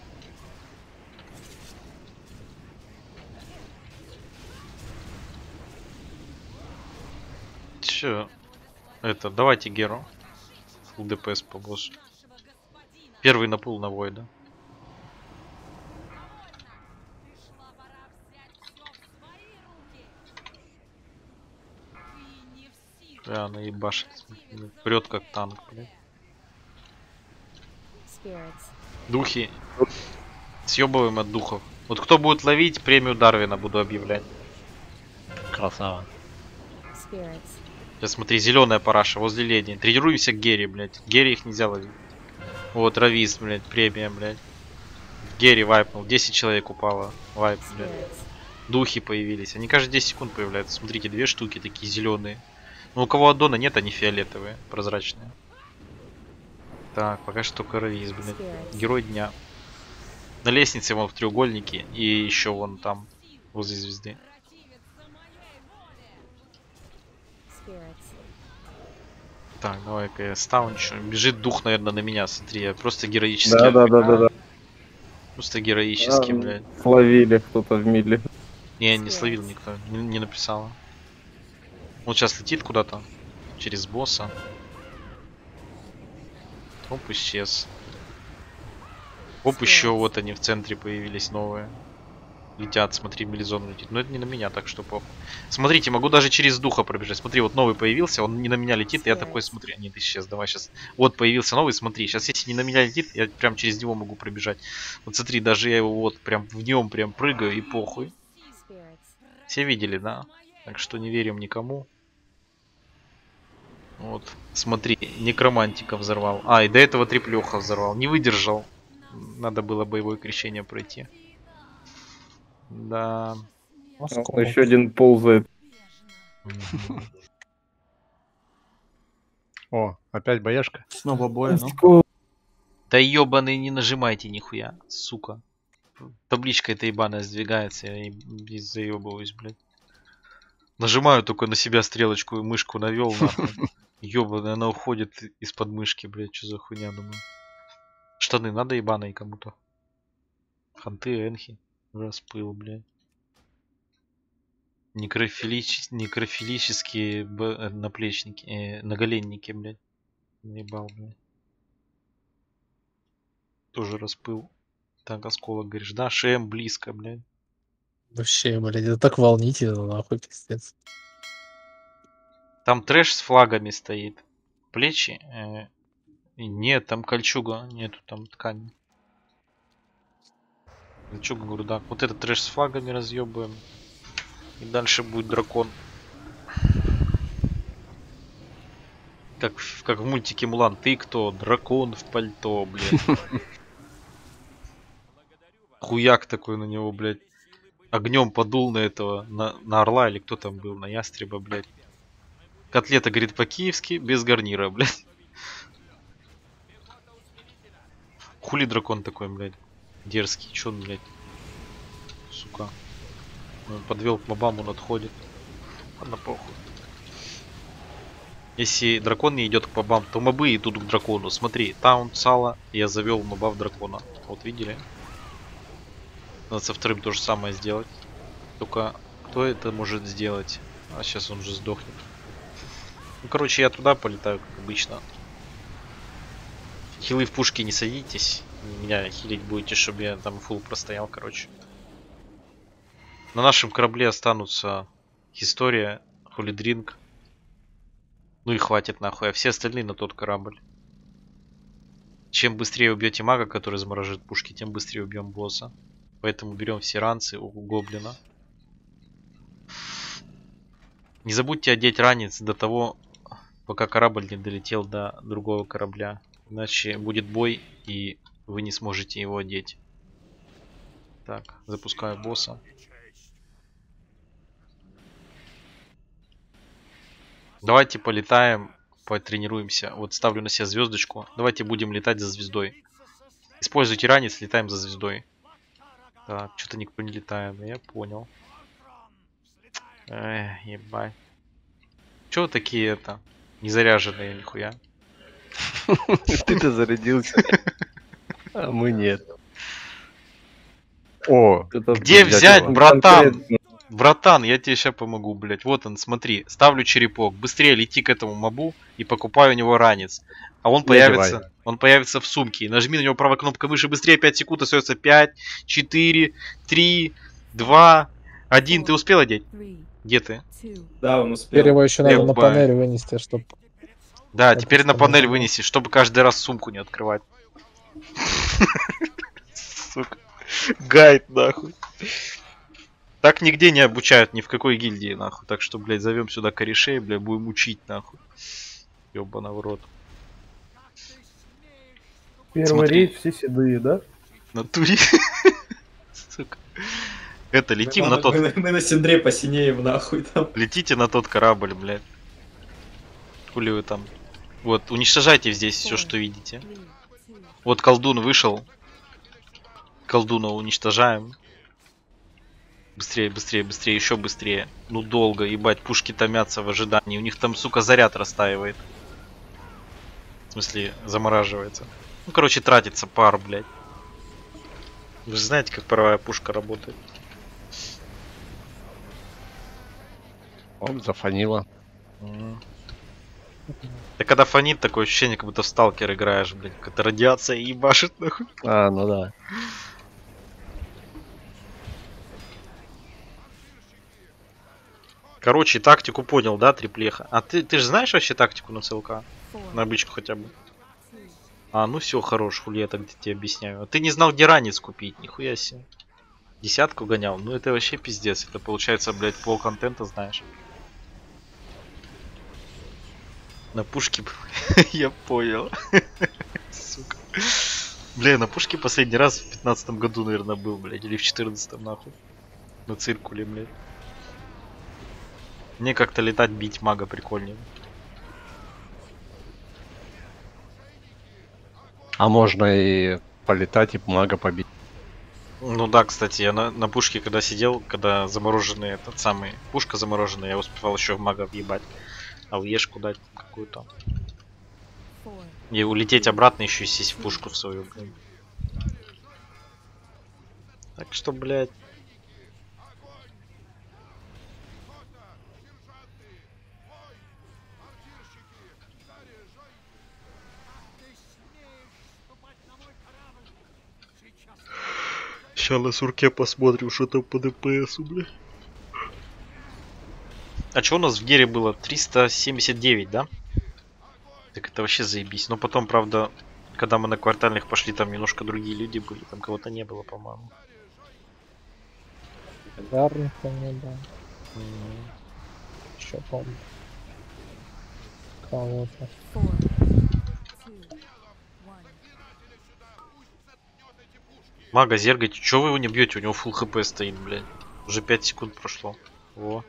Speaker 4: Че? Это, давайте Геру. Фулл ДПС по боссу. Первый на пул на Войда. Да, она ебашит. Прет как танк, блядь. Духи. Съебываем от духов. Вот кто будет ловить, премию Дарвина буду объявлять.
Speaker 5: Красава.
Speaker 4: Сейчас смотри, зеленая параша возле леди. Тренируемся к Герри, блядь. Герри их нельзя ловить. Вот, Равис, блядь, премия, блядь. Герри вайпнул. 10 человек упало. Вайп, блядь. Духи появились. Они каждые 10 секунд появляются. Смотрите, 2 штуки такие зеленые. Ну у кого аддона нет, они фиолетовые, прозрачные. Так, пока что только Равис, блядь. Герой дня. На лестнице вон в треугольнике. И еще вон там, возле звезды. Так, давай-ка я стаунчу. Бежит дух, наверное, на меня, смотри, я просто героически.
Speaker 3: Да.
Speaker 4: Просто героически, блядь.
Speaker 3: Словили кто-то в мидле.
Speaker 4: Не, не словил никто, не написала. Он сейчас летит куда-то через босса. Оп, исчез. Оп, еще вот они в центре появились новые. Летят, смотри, Мелизон летит. Но это не на меня, так что похуй. Смотрите, могу даже через духа пробежать. Смотри, вот новый появился, он не на меня летит, и я такой, смотри, нет, исчез, давай сейчас. Вот появился новый, смотри, сейчас если не на меня летит, я прям через него могу пробежать. Вот смотри, даже я его вот прям в нем прям прыгаю и похуй. Все видели, да? Так что не верим никому. Вот, смотри, некромантика взорвал. А, и до этого треплеха взорвал. Не выдержал. Надо было боевое крещение пройти. Да.
Speaker 3: Еще один ползает.
Speaker 5: О, опять бояшка.
Speaker 1: Снова бой, ну.
Speaker 4: Да ебаный, не нажимайте нихуя, сука. Табличка эта ебаная сдвигается, я и заебываюсь, блядь. Нажимаю только на себя стрелочку и мышку навел, нахуй. Ебаная, она уходит из-под мышки, блядь, что за хуйня, думаю. Штаны надо ебаной кому-то. Ханты, энхи. Распыл, блядь. Некрофилические наплечники, наголенники, блядь. Наебал, блядь. Тоже распыл. Так, осколок, говоришь, да? ШМ близко, блядь.
Speaker 2: Вообще, блядь, это так волнительно, нахуй, пиздец.
Speaker 4: Там трэш с флагами стоит. Плечи. Нет, там кольчуга. Нету там ткани. Кольчуга, говорю, да. Вот этот трэш с флагами разъебаем. И дальше будет дракон. Как в мультике Мулан. Ты кто? Дракон в пальто, блядь. Хуяк такой на него, блядь. Огнем подул на этого, на орла или кто там был, на ястреба, блядь. Котлета, говорит, по-киевски, без гарнира, блядь. Хули дракон такой, блядь. Дерзкий, чё он, блядь. Сука. Он подвел к мобам, он отходит. Ладно, похуй. Если дракон не идет к мобам, то мобы идут к дракону. Смотри, таунт, сало, я завел моба в дракона. Вот видели? Надо со вторым то же самое сделать. Только кто это может сделать? А сейчас он же сдохнет. Ну, короче, я туда полетаю, как обычно. Хилы в пушки не садитесь. Меня хилить будете, чтобы я там фулл простоял, короче. На нашем корабле останутся История, Холидринг. Ну и хватит нахуй, а все остальные на тот корабль. Чем быстрее убьете мага, который заморожит пушки, тем быстрее убьем босса. Поэтому берем все ранцы у гоблина. Не забудьте одеть ранец до того, пока корабль не долетел до другого корабля. Иначе будет бой, и вы не сможете его одеть. Так, запускаю босса. Давайте полетаем, потренируемся. Вот ставлю на себя звездочку. Давайте будем летать за звездой. Используйте ранец, летаем за звездой. Так, что-то никто не летает, я понял. Эх, ебать. Чё вы такие это? Не заряженные нихуя.
Speaker 5: Ты-то зарядился. А мы нет. О,
Speaker 4: где взять, братан? Братан, я тебе сейчас помогу, блять. Вот он, смотри. Ставлю черепок. Быстрее лети к этому мобу и покупай у него ранец. А он появится. Он появится в сумке. Нажми на него правой кнопкой мыши быстрее. 5 секунд. Остается 5, 4, 3, 2, 1. Ты успел одеть? Где ты?
Speaker 1: Да, он успел.
Speaker 2: Теперь его еще надо на панель вынести, чтобы...
Speaker 4: Да, теперь на панель вынеси, чтобы каждый раз сумку не открывать. Сука. Гайд, нахуй. Так нигде не обучают, ни в какой гильдии, нахуй. Так что, блядь, зовем сюда корешей, блядь, будем учить, нахуй. Ёбана в рот.
Speaker 3: Первый рейд все седые, да?
Speaker 4: На туре. Сука. Это, летим на тот...
Speaker 1: Мы на Синдре посинеем, нахуй, там.
Speaker 4: Летите на тот корабль, блядь. Хули вы там. Вот, уничтожайте здесь все, что видите. Вот колдун вышел. Колдуна уничтожаем. Быстрее, быстрее, быстрее, еще быстрее. Ну долго, ебать, пушки томятся в ожидании. У них там, сука, заряд растаивает. В смысле, замораживается. Ну, короче, тратится пар, блядь. Вы же знаете, как паровая пушка работает.
Speaker 5: Он зафанило.
Speaker 4: Да когда фонит, такое ощущение, как будто в сталкер играешь, блядь. Какая-то радиация ебашит, нахуй.
Speaker 5: А, ну да.
Speaker 4: Короче, тактику понял, да, триплеха? А ты же знаешь вообще тактику на ЦЛК? На обычку хотя бы. А, ну все, хорош, хули я тогда тебе объясняю. А ты не знал, где ранец купить, нихуя себе. Десятку гонял? Ну это вообще пиздец. Это получается, блядь, пол контента знаешь. На пушке... Я понял. Сука. Бля, на пушке последний раз в 15 году, наверное, был, блядь. Или в 14 нахуй. На циркуле, блядь. Мне как-то летать, бить мага прикольнее.
Speaker 5: А можно и полетать, и мага побить.
Speaker 4: Ну да, кстати, я на пушке когда сидел, когда замороженный этот самый... Пушка замороженная, я успевал еще в мага въебать. А в ешку дать какую-то. И улететь обратно, еще и сесть в пушку в свою, блин. Так что, блядь. Сейчас на сурке посмотрим, что там по ДПСу, блядь. А что у нас в гере было? 379, да? Так это вообще заебись. Но потом, правда, когда мы на квартальных пошли, там немножко другие люди были. Там кого-то не было, по-моему.
Speaker 2: Гарника не было. Еще помню. Кого-то.
Speaker 4: Мага, зергайте, чё вы его не бьете? У него фул хп стоит, блядь. Уже 5 секунд прошло. Во.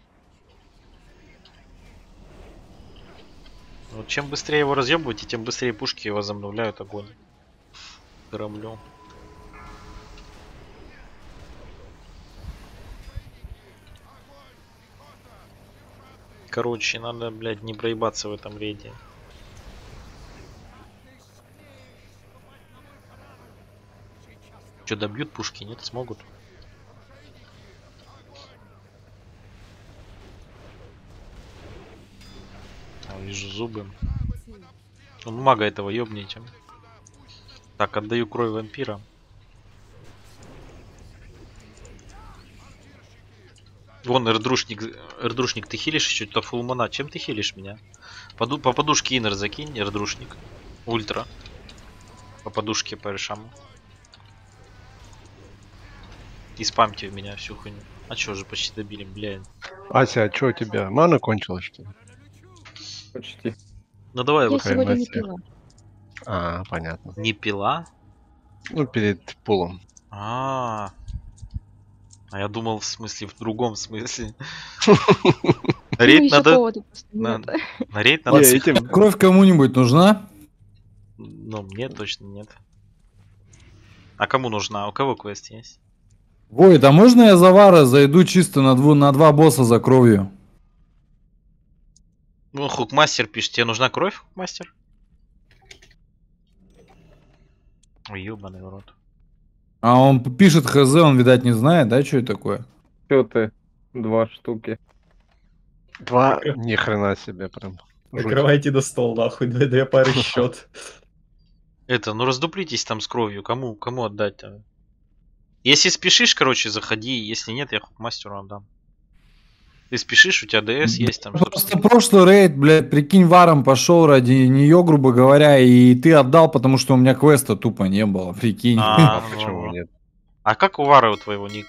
Speaker 4: Вот чем быстрее его разъебываете, тем быстрее пушки возобновляют огонь. Кораблем. Короче, надо, блядь, не проебаться в этом рейде. Что, добьют пушки? Нет, смогут. А, вижу зубы. Он мага этого ёбните. Так, отдаю кровь вампира. Вон, эрдрушник, ты хилишь еще? Это фулмана. Чем ты хилишь меня? По подушке инер закинь, эрдрушник. Ультра. По подушке по решаму. И спамьте в меня всю хуйню. А чё, уже почти добили, блядь.
Speaker 5: Ася, а чё у тебя? Мана кончилась, что ли?
Speaker 3: Почти.
Speaker 4: Ну давай
Speaker 9: Я
Speaker 4: вот.
Speaker 9: сегодня не
Speaker 5: Хаймасия.
Speaker 9: пила.
Speaker 5: А, понятно.
Speaker 4: Не пила?
Speaker 5: Ну, перед пулом.
Speaker 4: А я думал, в смысле, в другом смысле.
Speaker 9: Ну,
Speaker 4: Рейд
Speaker 9: еще
Speaker 4: надо...
Speaker 9: повода просто
Speaker 4: На
Speaker 9: нет.
Speaker 4: на рейд
Speaker 5: Не,
Speaker 4: надо...
Speaker 5: этим...
Speaker 10: Кровь кому-нибудь нужна?
Speaker 4: Ну, мне точно нет. А кому нужна? У кого квест есть?
Speaker 10: Войд, а можно я за Вара зайду чисто на два босса за кровью?
Speaker 4: Ну, хукмастер пишет, тебе нужна кровь, хукмастер? Ой, ёбаный в рот.
Speaker 10: А он пишет хз, он, видать, не знает, да, что это такое?
Speaker 3: Чё ты? 2 штуки.
Speaker 5: Два... Ни хрена себе прям. Жуть.
Speaker 1: Закрывайте до стол, нахуй, две пары счет.
Speaker 4: Это, ну раздуплитесь там с кровью, кому отдать-то? Если спешишь, короче, заходи, если нет, я хукмастеру отдам. Ты спешишь, у тебя ДС есть там,
Speaker 10: Просто прошлый рейд, блядь, прикинь, Варом пошел ради нее, грубо говоря, и ты отдал, потому что у меня квеста тупо не было, прикинь.
Speaker 5: А почему нет?
Speaker 4: А как у Вары у твоего ник?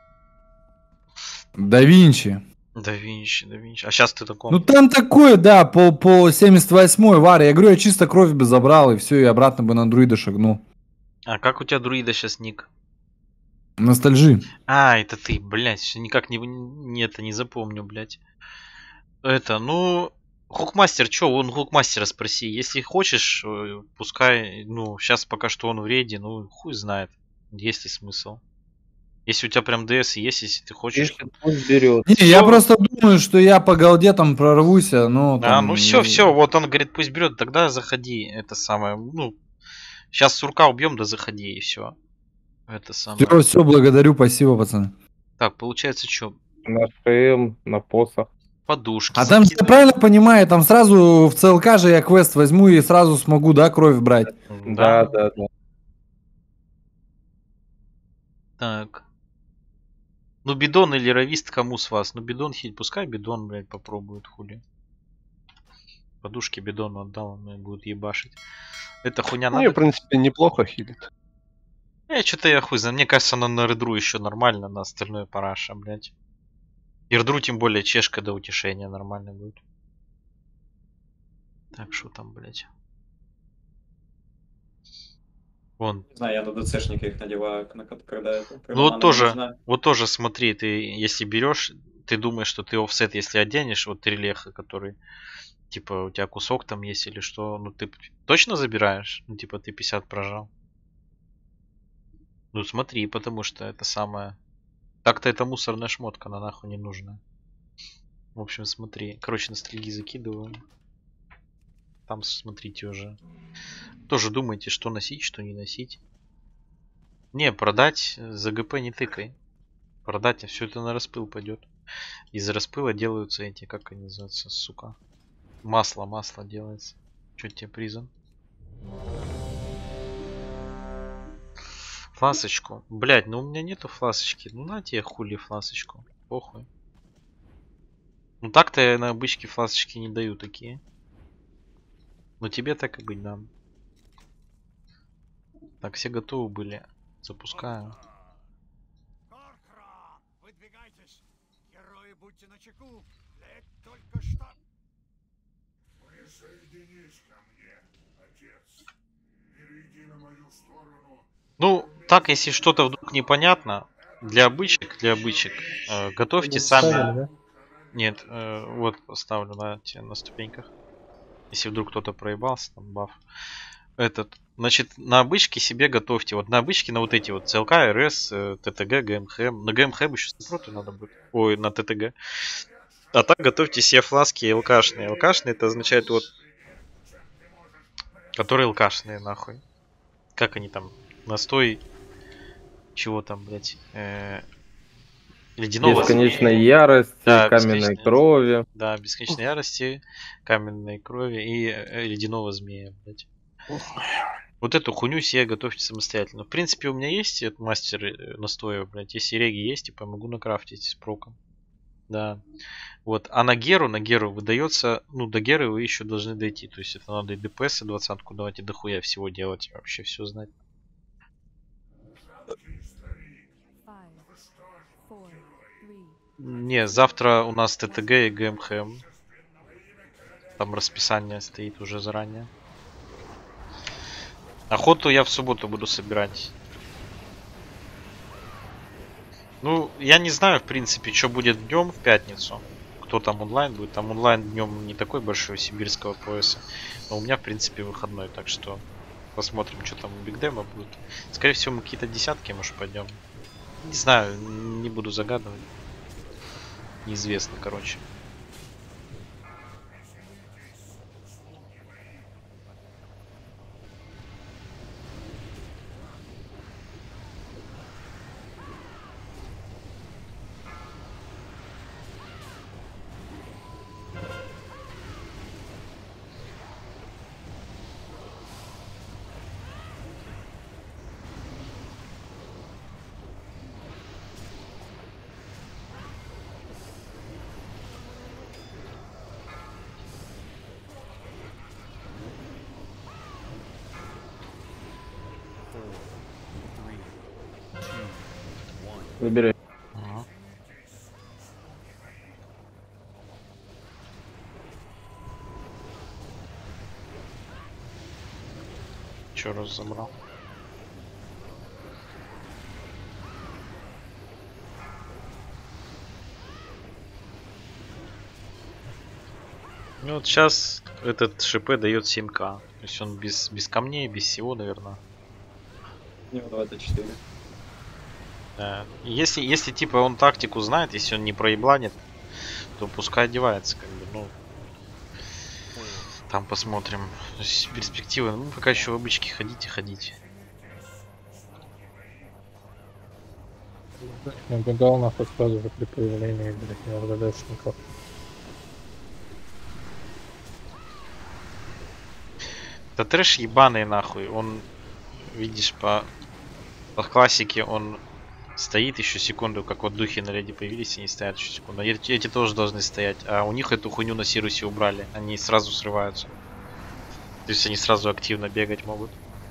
Speaker 10: Да Винчи.
Speaker 4: Да Винчи. А сейчас ты такой.
Speaker 10: Ну там такое, да, по 78-й Вар. Я говорю, я чисто кровь бы забрал, и все, и обратно бы на друида шагнул.
Speaker 4: А как у тебя друида сейчас ник?
Speaker 10: Ностальжи.
Speaker 4: А, это ты, блядь, всё никак не запомню, блядь. Это, ну, хукмастер, чё, он хукмастера спроси. Если хочешь, пускай, ну, сейчас пока что он в рейде, ну, хуй знает, есть ли смысл. Если у тебя прям ДС есть, если ты хочешь.
Speaker 3: Если пусть берет.
Speaker 10: Не, я просто думаю, что я по голде там прорвусь, ну
Speaker 4: А,
Speaker 10: там...
Speaker 4: ну все, вот он говорит, пусть берет, тогда заходи, это самое, ну, сейчас сурка убьем, да заходи, и все. Это самое.
Speaker 10: Все, благодарю, спасибо, пацаны.
Speaker 4: Так, получается, что?
Speaker 3: На ШМ, на посох.
Speaker 4: Подушки.
Speaker 10: А там все
Speaker 4: закидывай.
Speaker 10: правильно понимаю, там сразу в ЦЛК же я квест возьму и сразу смогу, да, кровь брать.
Speaker 3: Да, да, да.
Speaker 4: Так. Ну, бидон или ровист, кому с вас? Ну, бидон хиль, пускай бидон, блядь, попробует, хули. Подушки бидону отдал, он мне будет ебашить. Это хуйня
Speaker 5: Ну, и, в
Speaker 4: надо?
Speaker 5: принципе, неплохо хилит.
Speaker 4: Что-то я хуй знаю. Мне кажется, она на редру еще нормально, на остальное параша, блядь. И редру тем более чешка до утешения нормально будет. Так, что там, блядь? Вон.
Speaker 1: Не знаю, я на ДЦшника их надеваю, когда это. Когда
Speaker 4: Ну вот
Speaker 1: она не
Speaker 4: тоже,
Speaker 1: нужна.
Speaker 4: вот тоже смотри, ты если берешь, ты думаешь, что ты офсет, если оденешь, вот релеха, который, типа, у тебя кусок там есть или что, ну ты точно забираешь? Ну типа ты 50 прожал. Ну смотри, потому что это самое... Так-то это мусорная шмотка, она нахуй не нужна. В общем, смотри. Короче, ностальгии закидываю. Там смотрите уже. Тоже думайте, что носить, что не носить. Не, продать за ГП не тыкай. Продать, а все это на распыл пойдет. Из распыла делаются эти, как они называются, сука. Масло делается. Че тебе призан? Фласочку. Блять, ну у меня нету фласочки. Ну на тебе хули фласочку. Похуй. Ну так-то я на обычке фласочки не даю такие. Но тебе так и быть дам. Так, все готовы были. Запускаю.
Speaker 11: Выдвигайтесь! Герои, будьте начеку! Лед только что... Присоединись ко мне, отец. Перейди на мою сторону.
Speaker 4: Ну, так, если что-то вдруг непонятно, для обычек, готовьте сами.
Speaker 2: Ставили, да?
Speaker 4: Нет, вот поставлю на ступеньках. Если вдруг кто-то проебался, там баф. Значит, на обычке себе готовьте. Вот на обычке, на вот эти вот ЦЛК, РС, ТТГ, ГМХ. На ГМХ еще напротив надо будет. Ой, на ТТГ. А так готовьте себе фласки ЛКшные. ЛКшные это означает вот... Которые ЛКшные, нахуй. Как они там? Настой... Чего там, блять? Ледяного
Speaker 3: Бесконечной
Speaker 4: змея.
Speaker 3: ярости,
Speaker 4: Да,
Speaker 3: каменной крови.
Speaker 4: Да, бесконечной ярости, каменной крови и ледяного змея, блять. Вот эту хуйню себе готовьте самостоятельно. В принципе, у меня есть этот мастер настоя, блять. Если реги есть, типа могу накрафтить с проком. Да. Вот. А на Геру выдается, ну, до Геры вы еще должны дойти. То есть это надо и ДПС, и 20-ку давать, и дохуя всего делать, вообще все знать. Не, завтра у нас ТТГ и ГМХ. Там расписание стоит уже заранее. Охоту я в субботу буду собирать. Ну, я не знаю, в принципе, что будет днем в пятницу. Кто там онлайн будет. Там онлайн днем не такой большой сибирского пояса. Но у меня, в принципе, выходной. Так что посмотрим, что там у Бигдема будет. Скорее всего, мы какие-то десятки, может, пойдем. Не знаю, не буду загадывать. Неизвестно, короче.
Speaker 3: Выбирай.
Speaker 4: Ага. Че разобрал? Ну вот сейчас этот ШП дает 7к. То есть он без камней, без всего, наверное.
Speaker 1: У него 24.
Speaker 4: Да. Если типа он тактику знает, если он не проебланит, то пускай одевается, как бы, ну. Там посмотрим. То есть перспективы. Ну, пока еще в обычке ходите.
Speaker 2: Я бегал нахуй сразу же при появлении, блядь, РГДшников.
Speaker 4: Да трэш ебаный нахуй. Он, видишь, по классике он стоит еще секунду, как вот духи на леди появились, они стоят еще секунду. Эти тоже должны стоять, а у них эту хуйню на Сирусе убрали. Они сразу срываются. То есть они сразу активно бегать могут.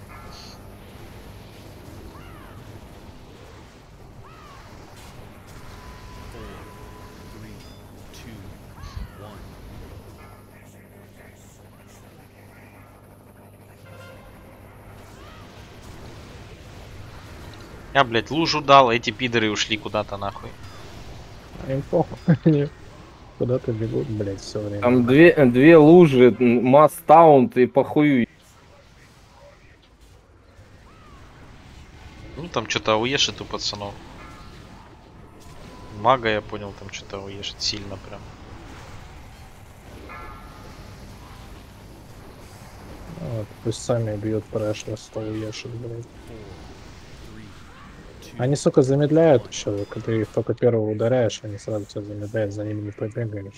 Speaker 4: Я, блядь, лужу дал, а эти пидоры ушли куда-то нахуй.
Speaker 2: Им похуй. Они куда-то бегут, блядь, все время.
Speaker 3: Там две лужи, масс-таунт и похую.
Speaker 4: Ну там что-то уешит у пацанов. Мага, я понял, там что-то уешит сильно прям.
Speaker 2: Вот, пусть сами бьют прэш, что уешит, блядь. Они, сука, замедляют еще, когда их только первого ударяешь, они сразу тебя замедляют, за ними не побегаешь.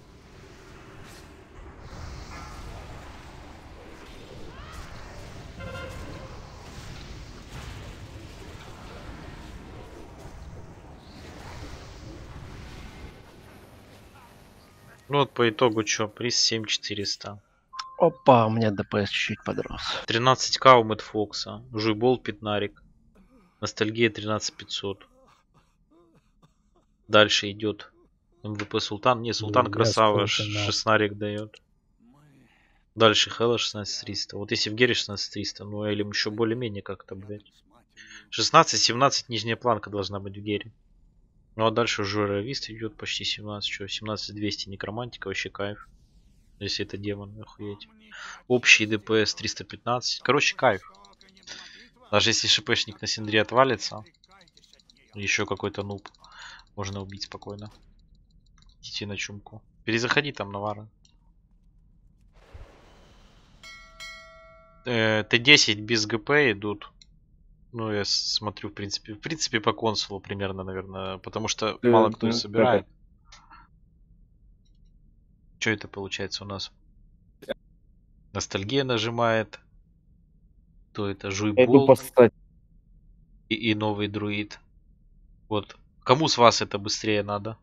Speaker 4: Ну вот по итогу что, приз 7400.
Speaker 5: Опа, у меня ДПС чуть-чуть подрос.
Speaker 4: 13к у Мэтт Фокса. Жуйбол Пятнарик. Ностальгия 13500. Дальше идет МВП Султан. Не, Султан
Speaker 2: Блин,
Speaker 4: красава,
Speaker 2: я сколько надо.
Speaker 4: шестнарик дает. Дальше Хэлла 16300. Вот если в Гере 16300, ну или еще более-менее как-то, блядь. 16-17 нижняя планка должна быть в Гере. Ну а дальше уже Равист идет почти 17. Что, 17200 некромантика, вообще кайф. Если это демон, охуеть. Общий ДПС 315. Короче, кайф. Даже если шипешник на Синдре отвалится, еще какой-то нуб, можно убить спокойно. Идти на чумку. Перезаходи там, Навара. Т10 без ГП идут. Ну, я смотрю, в принципе по консулу примерно, наверное, потому что мало кто их собирает. Что это получается у нас? Ностальгия нажимает. То это Жуйбол и новый друид. Вот. Кому с вас это быстрее надо?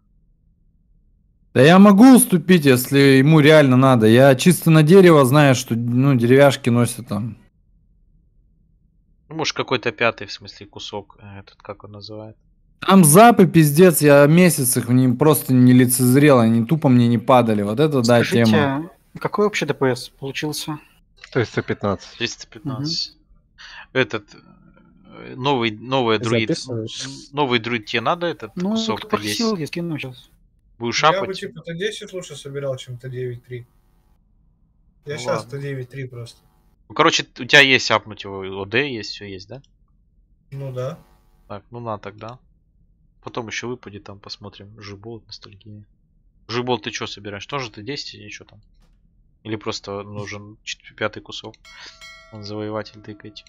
Speaker 10: Да я могу уступить, если ему реально надо. Я чисто на дерево знаю, что ну, деревяшки носят там.
Speaker 4: Ну, может какой-то пятый, в смысле, кусок. Этот, как он называет?
Speaker 10: Там запы пиздец, я месяц их в ним просто не лицезрел, они тупо мне не падали. Вот это да,
Speaker 12: Скажите,
Speaker 10: тема.
Speaker 12: какой общий ДПС получился?
Speaker 5: 315.
Speaker 4: 315. Этот новый друид. Новый друид тебе надо этот
Speaker 12: Ну,
Speaker 4: кусок
Speaker 12: кто просил, я скину сейчас.
Speaker 4: Будешь
Speaker 8: Я бы
Speaker 4: шапать?
Speaker 8: типа Т10 лучше собирал, чем Т9-3. Я
Speaker 4: Ну
Speaker 8: сейчас
Speaker 4: ладно.
Speaker 8: Т9-3 просто.
Speaker 4: Ну, короче, у тебя есть апнуть его, ОД есть, все есть, да?
Speaker 8: Ну да.
Speaker 4: Так, ну на тогда. Потом еще выпадет, там посмотрим. Жибол, ностальгия. Жибол, ты что собираешь? Тоже Т10 или что там? Или просто нужен пятый кусок? Он завоеватель, тыкайте.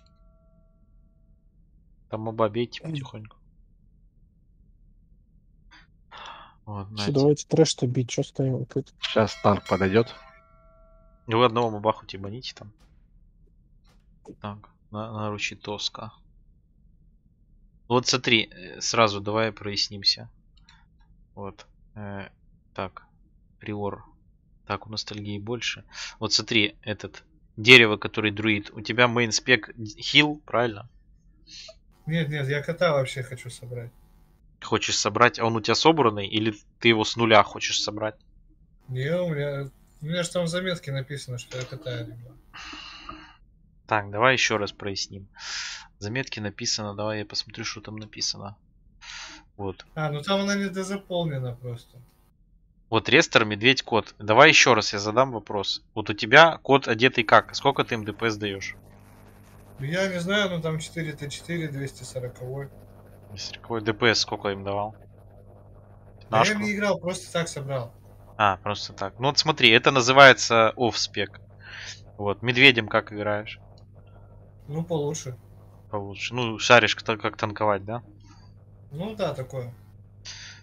Speaker 4: Там моба бейте потихоньку. Вот,
Speaker 2: Все, давайте трэш-то бить, что стоим тут?
Speaker 5: Сейчас танк подойдет.
Speaker 4: Вы одного мобаху тибаните там. Так, наручи тоска. Вот смотри, сразу давай прояснимся. Вот. Так, приор. Так, у ностальгии больше. Вот смотри, этот дерево, который друид. У тебя мейн спек хил, правильно?
Speaker 8: Нет, я кота вообще хочу собрать.
Speaker 4: Хочешь собрать, а он у тебя собранный, или ты его с нуля хочешь собрать?
Speaker 8: Не, у меня же там в заметке написано, что я кота люблю.
Speaker 4: Так, давай еще раз проясним. В заметке написано, давай я посмотрю, что там написано. Вот.
Speaker 8: А, ну там она не дозаполнена просто.
Speaker 4: Вот рестор, медведь, кот. Давай еще раз я задам вопрос. Вот у тебя кот одетый как? Сколько ты им ДПС даешь?
Speaker 8: Я не знаю, ну там 4Т4, 240.
Speaker 4: 240 ДПС сколько им давал?
Speaker 8: А я не играл, просто так собрал.
Speaker 4: А, просто так. Ну вот смотри, это называется оффспек. Вот, медведем как играешь?
Speaker 8: Ну, получше.
Speaker 4: Получше. Ну, шаришь как танковать, да?
Speaker 8: Ну да, такое.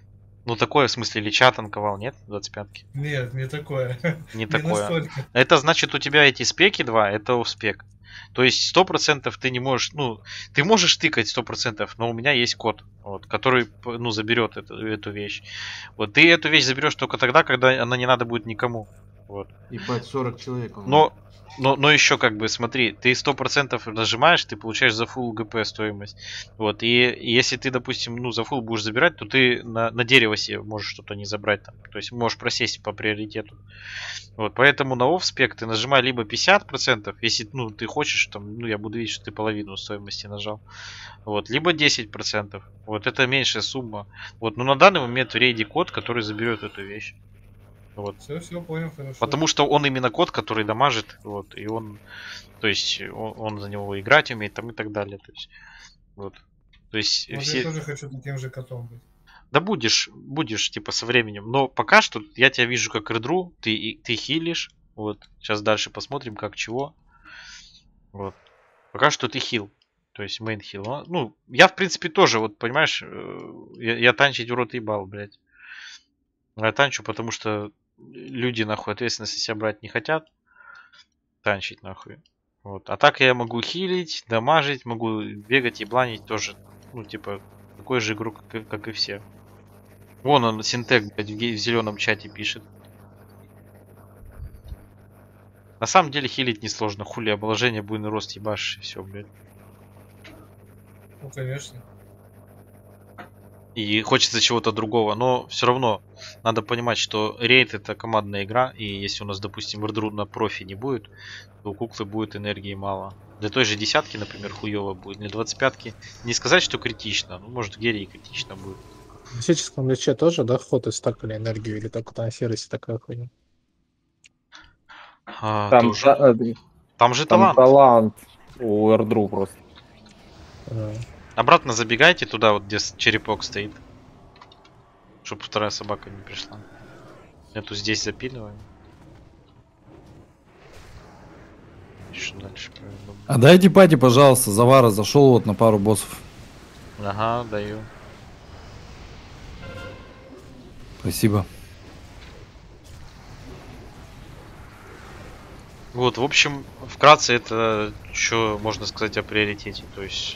Speaker 4: Ну такое, в смысле, Лича танковал, нет? 25-ки?
Speaker 8: Нет, не такое.
Speaker 4: Не
Speaker 8: Не
Speaker 4: такое.
Speaker 8: настолько.
Speaker 4: Это значит, у тебя эти спеки 2, это офспек. То есть 100% ты не можешь, ну, ты можешь тыкать 100%, но у меня есть код, вот, который, ну, заберет эту вещь. Вот ты эту вещь заберешь только тогда, когда она не надо будет никому. Вот.
Speaker 13: Ебать, 40 человек.
Speaker 4: Но еще как бы, смотри, ты 100% нажимаешь, ты получаешь за full ГП стоимость. Вот, и если ты, допустим, ну, за full будешь забирать, то ты на дерево себе можешь что-то не забрать там. То есть можешь просесть по приоритету. Вот, поэтому на оффспек ты нажимай либо 50%, если, ну, ты хочешь, там, ну, я буду видеть, что ты половину стоимости нажал. Вот, либо 10%. Вот, это меньшая сумма. Вот, но на данный момент в рейде код, который заберет эту вещь. Вот.
Speaker 8: Все, понял, хорошо.
Speaker 4: Потому что он именно код, который дамажит, вот, и он, то есть, он за него играть умеет, там и так далее, то есть, вот. То есть,
Speaker 8: Вот
Speaker 4: все...
Speaker 8: я тоже хочу таким же котом быть.
Speaker 4: Да будешь, типа, со временем, но пока что я тебя вижу как редру, ты хилишь, вот, сейчас дальше посмотрим, как чего, вот. Пока что ты хил, то есть, мейн хил. Ну, я, в принципе, тоже, вот, понимаешь, я танчить в рот ебал, блядь. Я танчу, потому что люди, нахуй, ответственность на себя брать не хотят. Танчить, нахуй. Вот. А так я могу хилить, дамажить, могу бегать и бланить тоже. Ну, типа, такой же игрок, как и все. Вон он, Синтек, блядь, в зеленом чате пишет. На самом деле хилить несложно. Хули, обложение, буйный рост, ебашь, и все, блядь.
Speaker 8: Ну, конечно.
Speaker 4: И хочется чего-то другого, но все равно надо понимать, что рейд это командная игра, и если у нас, допустим, рдру на профи не будет, то у куклы будет энергии мало. Для той же десятки, например, хуево будет, для 25-ки не сказать, что критично, ну, может, Герии критично будет.
Speaker 2: В классическом лече тоже, да, ход истакали энергию, или только на сервисе такая хуйня?
Speaker 3: Там
Speaker 4: же талант.
Speaker 3: Талант у Эрдру просто.
Speaker 4: Обратно забегайте туда, вот где черепок стоит. Чтобы вторая собака не пришла. Эту здесь запиливаем. Еще дальше проведу.
Speaker 10: А дайте пати, пожалуйста, Завара зашел вот на пару боссов.
Speaker 4: Ага, даю.
Speaker 10: Спасибо.
Speaker 4: Вот, в общем, вкратце это что можно сказать о приоритете. То есть,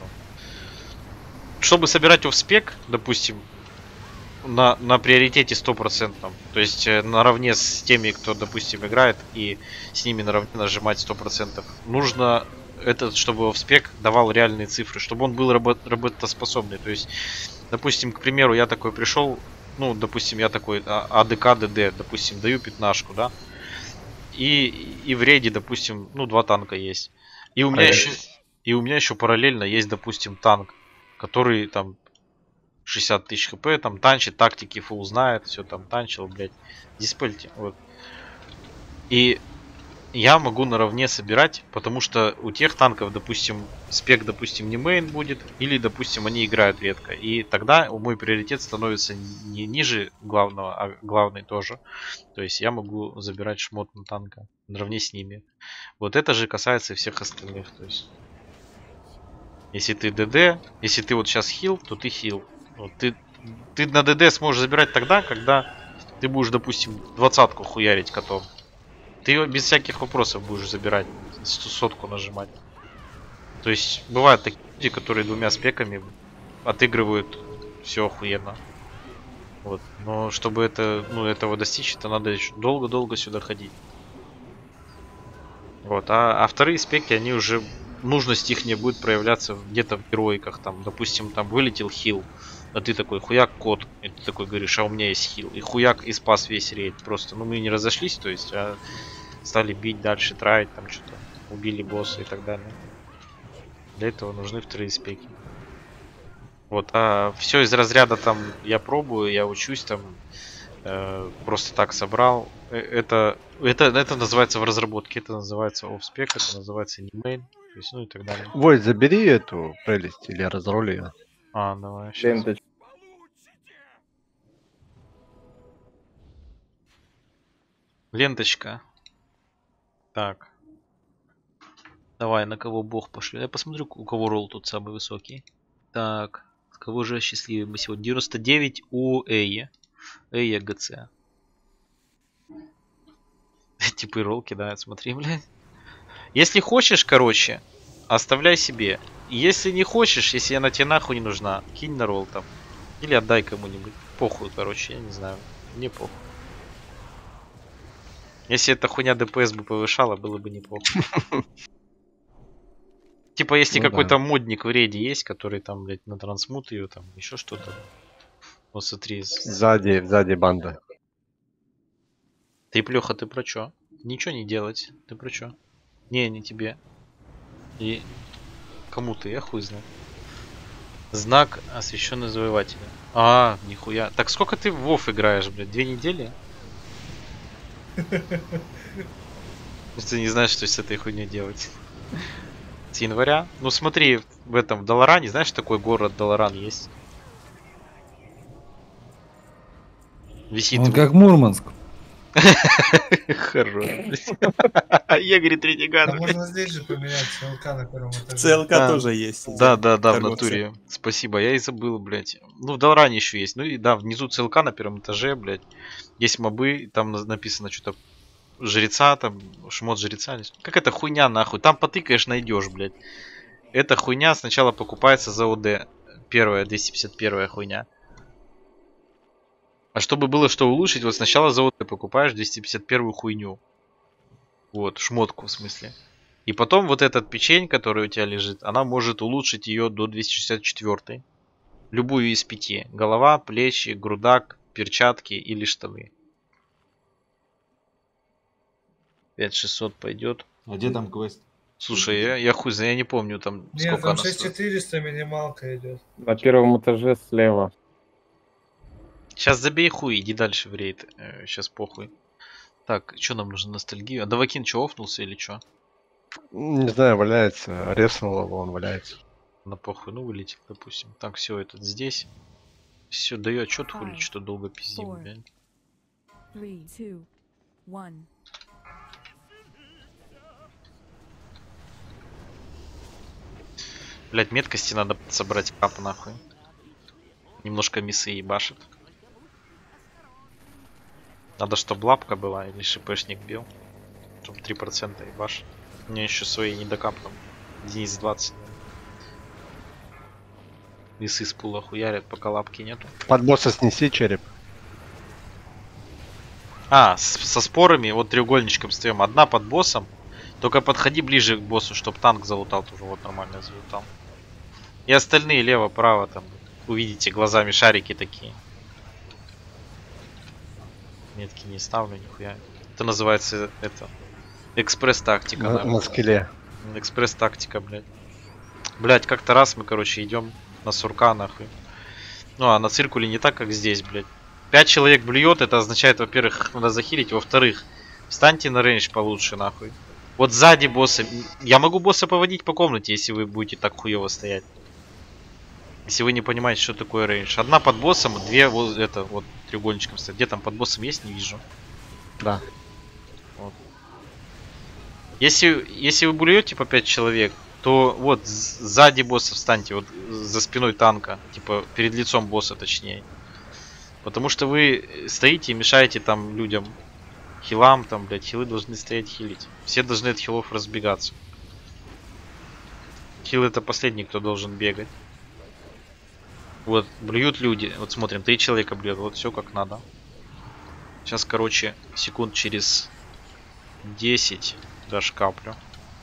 Speaker 4: чтобы собирать офспек, допустим, на приоритете 100%, то есть наравне с теми, кто, допустим, играет, и с ними наравне нажимать 100%, нужно этот, чтобы офспек давал реальные цифры, чтобы он был работоспособный. То есть, допустим, к примеру, я такой пришел, ну, допустим, я такой АДК, ДД, допустим, даю 15-ку, да, и в рейде, допустим, ну, 2 танка есть. И у меня еще параллельно есть, допустим, танк, который там 60 тысяч хп, там танчит, тактики фул знает, все там танчил, блядь, диспельте, вот. И я могу наравне собирать, потому что у тех танков, допустим, спек, допустим, не мейн будет, или, допустим, они играют редко. И тогда мой приоритет становится не ниже главного, а главный тоже. То есть я могу забирать шмот на танка наравне с ними. Вот это же касается всех остальных. То есть, если ты ДД, если ты вот сейчас хил, то ты хил. Вот ты на ДД сможешь забирать тогда, когда ты будешь, допустим, 20-ку хуярить котом. Ты его без всяких вопросов будешь забирать, 100-ку нажимать. То есть бывают такие люди, которые 2 спеками отыгрывают все охуенно. Вот. Но чтобы этого достичь, это надо еще долго-долго сюда ходить. Вот. А вторые спеки, они уже, нужность их не будет проявляться где-то в героиках. Там, допустим, там вылетел хил, а ты такой, хуяк, кот. И ты такой говоришь, а у меня есть хил. И хуяк, и спас весь рейд. Просто, ну, мы не разошлись, то есть, а стали бить дальше, траить, там что-то. Убили босса и так далее. Для этого нужны вторые спеки. Вот, а все из разряда там я пробую, я учусь там, просто так собрал. Это называется в разработке, это называется офспек, это называется не мейн, то есть, ну и так далее.
Speaker 5: Вой, забери эту прелесть или разроли ее.
Speaker 4: А, давай, сейчас. Ленточка. Так. Давай, на кого бог пошли. Я посмотрю, у кого ролл тут самый высокий. Так. Кого же счастливее мы сегодня? 99 у Эи. Эя ГЦ. Типы ролл кидают, смотри, блядь. Если хочешь, короче, оставляй себе. Если не хочешь, если она тебе нахуй не нужна, кинь на ролл там. Или отдай кому-нибудь. Похуй, короче, я не знаю. Мне похуй. Если эта хуйня ДПС бы повышала, было бы неплохо. Типа, если
Speaker 5: Ну
Speaker 4: какой-то модник в рейде есть, который там, блядь, на трансмут ее, там, еще что-то. Вот смотри.
Speaker 5: Сзади банда.
Speaker 4: Ты, Плеха, ты про чё? Ничего не делать. Ты про чё? Не тебе. И кому ты, я хуй знаю. Знак освященный завоевателя. А, нихуя. Так сколько ты в Вов играешь, блядь? 2 недели? Ты не знаешь, что с этой хуйней делать. С января? Ну смотри, в этом Долоране, знаешь, такой город Долоран есть? Висит.
Speaker 10: Он как Мурманск.
Speaker 4: Хорош. Игорь
Speaker 8: А
Speaker 4: Трениган.
Speaker 8: можно здесь же поменять ЦЛК на первом этаже.
Speaker 7: ЦЛК тоже есть.
Speaker 4: Да, в натуре. Спасибо, я и забыл, блядь. Ну, в Долоране еще есть. Ну и да, внизу ЦЛК на первом этаже, блядь. Есть мобы, там написано что-то жреца, там, шмот жреца. Как это хуйня, нахуй? Там потыкаешь, найдешь, блядь. Эта хуйня сначала покупается за ОД. Первая, 251 хуйня. А чтобы было что улучшить, вот сначала за ОД покупаешь 251 хуйню. Вот, шмотку в смысле. И потом вот этот печень, который у тебя лежит, она может улучшить ее до 264. Любую из 5. Голова, плечи, грудак, перчатки или штаны. 5600 пойдет.
Speaker 7: А где там квест?
Speaker 4: Слушай, я хуй знаю, я не помню там
Speaker 8: Нет,
Speaker 4: сколько
Speaker 8: там
Speaker 4: она стоит.
Speaker 8: 6400 минималка идет.
Speaker 3: На первом этаже слева.
Speaker 4: Сейчас забей хуй, иди дальше в рейд. Сейчас похуй. Так, что нам нужно, ностальгию? А Давакин что, офнулся или что?
Speaker 5: Не знаю, валяется. Резнул его, он валяется.
Speaker 4: На похуй, ну вылетел, допустим. Так, все, этот здесь. Все, даю отчет, хули, что долго пиздим, блядь.
Speaker 13: 3, 2, 1.
Speaker 4: Блять, меткости надо собрать кап нахуй. Немножко миссы ебашит. Надо, чтобы лапка была или шипешник бил. Чтобы 3% ебаш. У меня еще свои не докапнул. Денис 20. Весы с пула хуярят, пока лапки нету.
Speaker 5: Под босса снеси череп.
Speaker 4: А, со спорами, вот треугольничком стоим. Одна под боссом. Только подходи ближе к боссу, чтобы танк залутал тоже. Вот нормально залутал. И остальные лево-право там. Увидите глазами шарики такие. Метки не ставлю, нихуя. Это называется это. Экспресс-тактика.
Speaker 5: На скеле.
Speaker 4: Экспресс-тактика, блядь. Блядь, как-то раз мы, короче, идем на сурка, нахуй. Ну, а на циркуле не так, как здесь, блядь. 5 человек блюет, это означает, во-первых, надо захилить, во-вторых, встаньте на рейндж получше, нахуй. Вот сзади босса. Я могу босса поводить по комнате, если вы будете так хуево стоять. Если вы не понимаете, что такое рейндж. Одна под боссом, две вот это вот треугольничком стоят. Где там под боссом есть, не вижу.
Speaker 5: Да.
Speaker 4: Вот. Если вы блюете по 5 человек, то вот сзади босса встаньте, вот за спиной танка, типа перед лицом босса точнее. Потому что вы стоите и мешаете там людям, хилам там, блядь, хилы должны стоять хилить. Все должны от хилов разбегаться. Хил это последний, кто должен бегать. Вот, блюют люди, вот смотрим, 3 человека блюют, вот все как надо. Сейчас, короче, секунд через 10 даже каплю.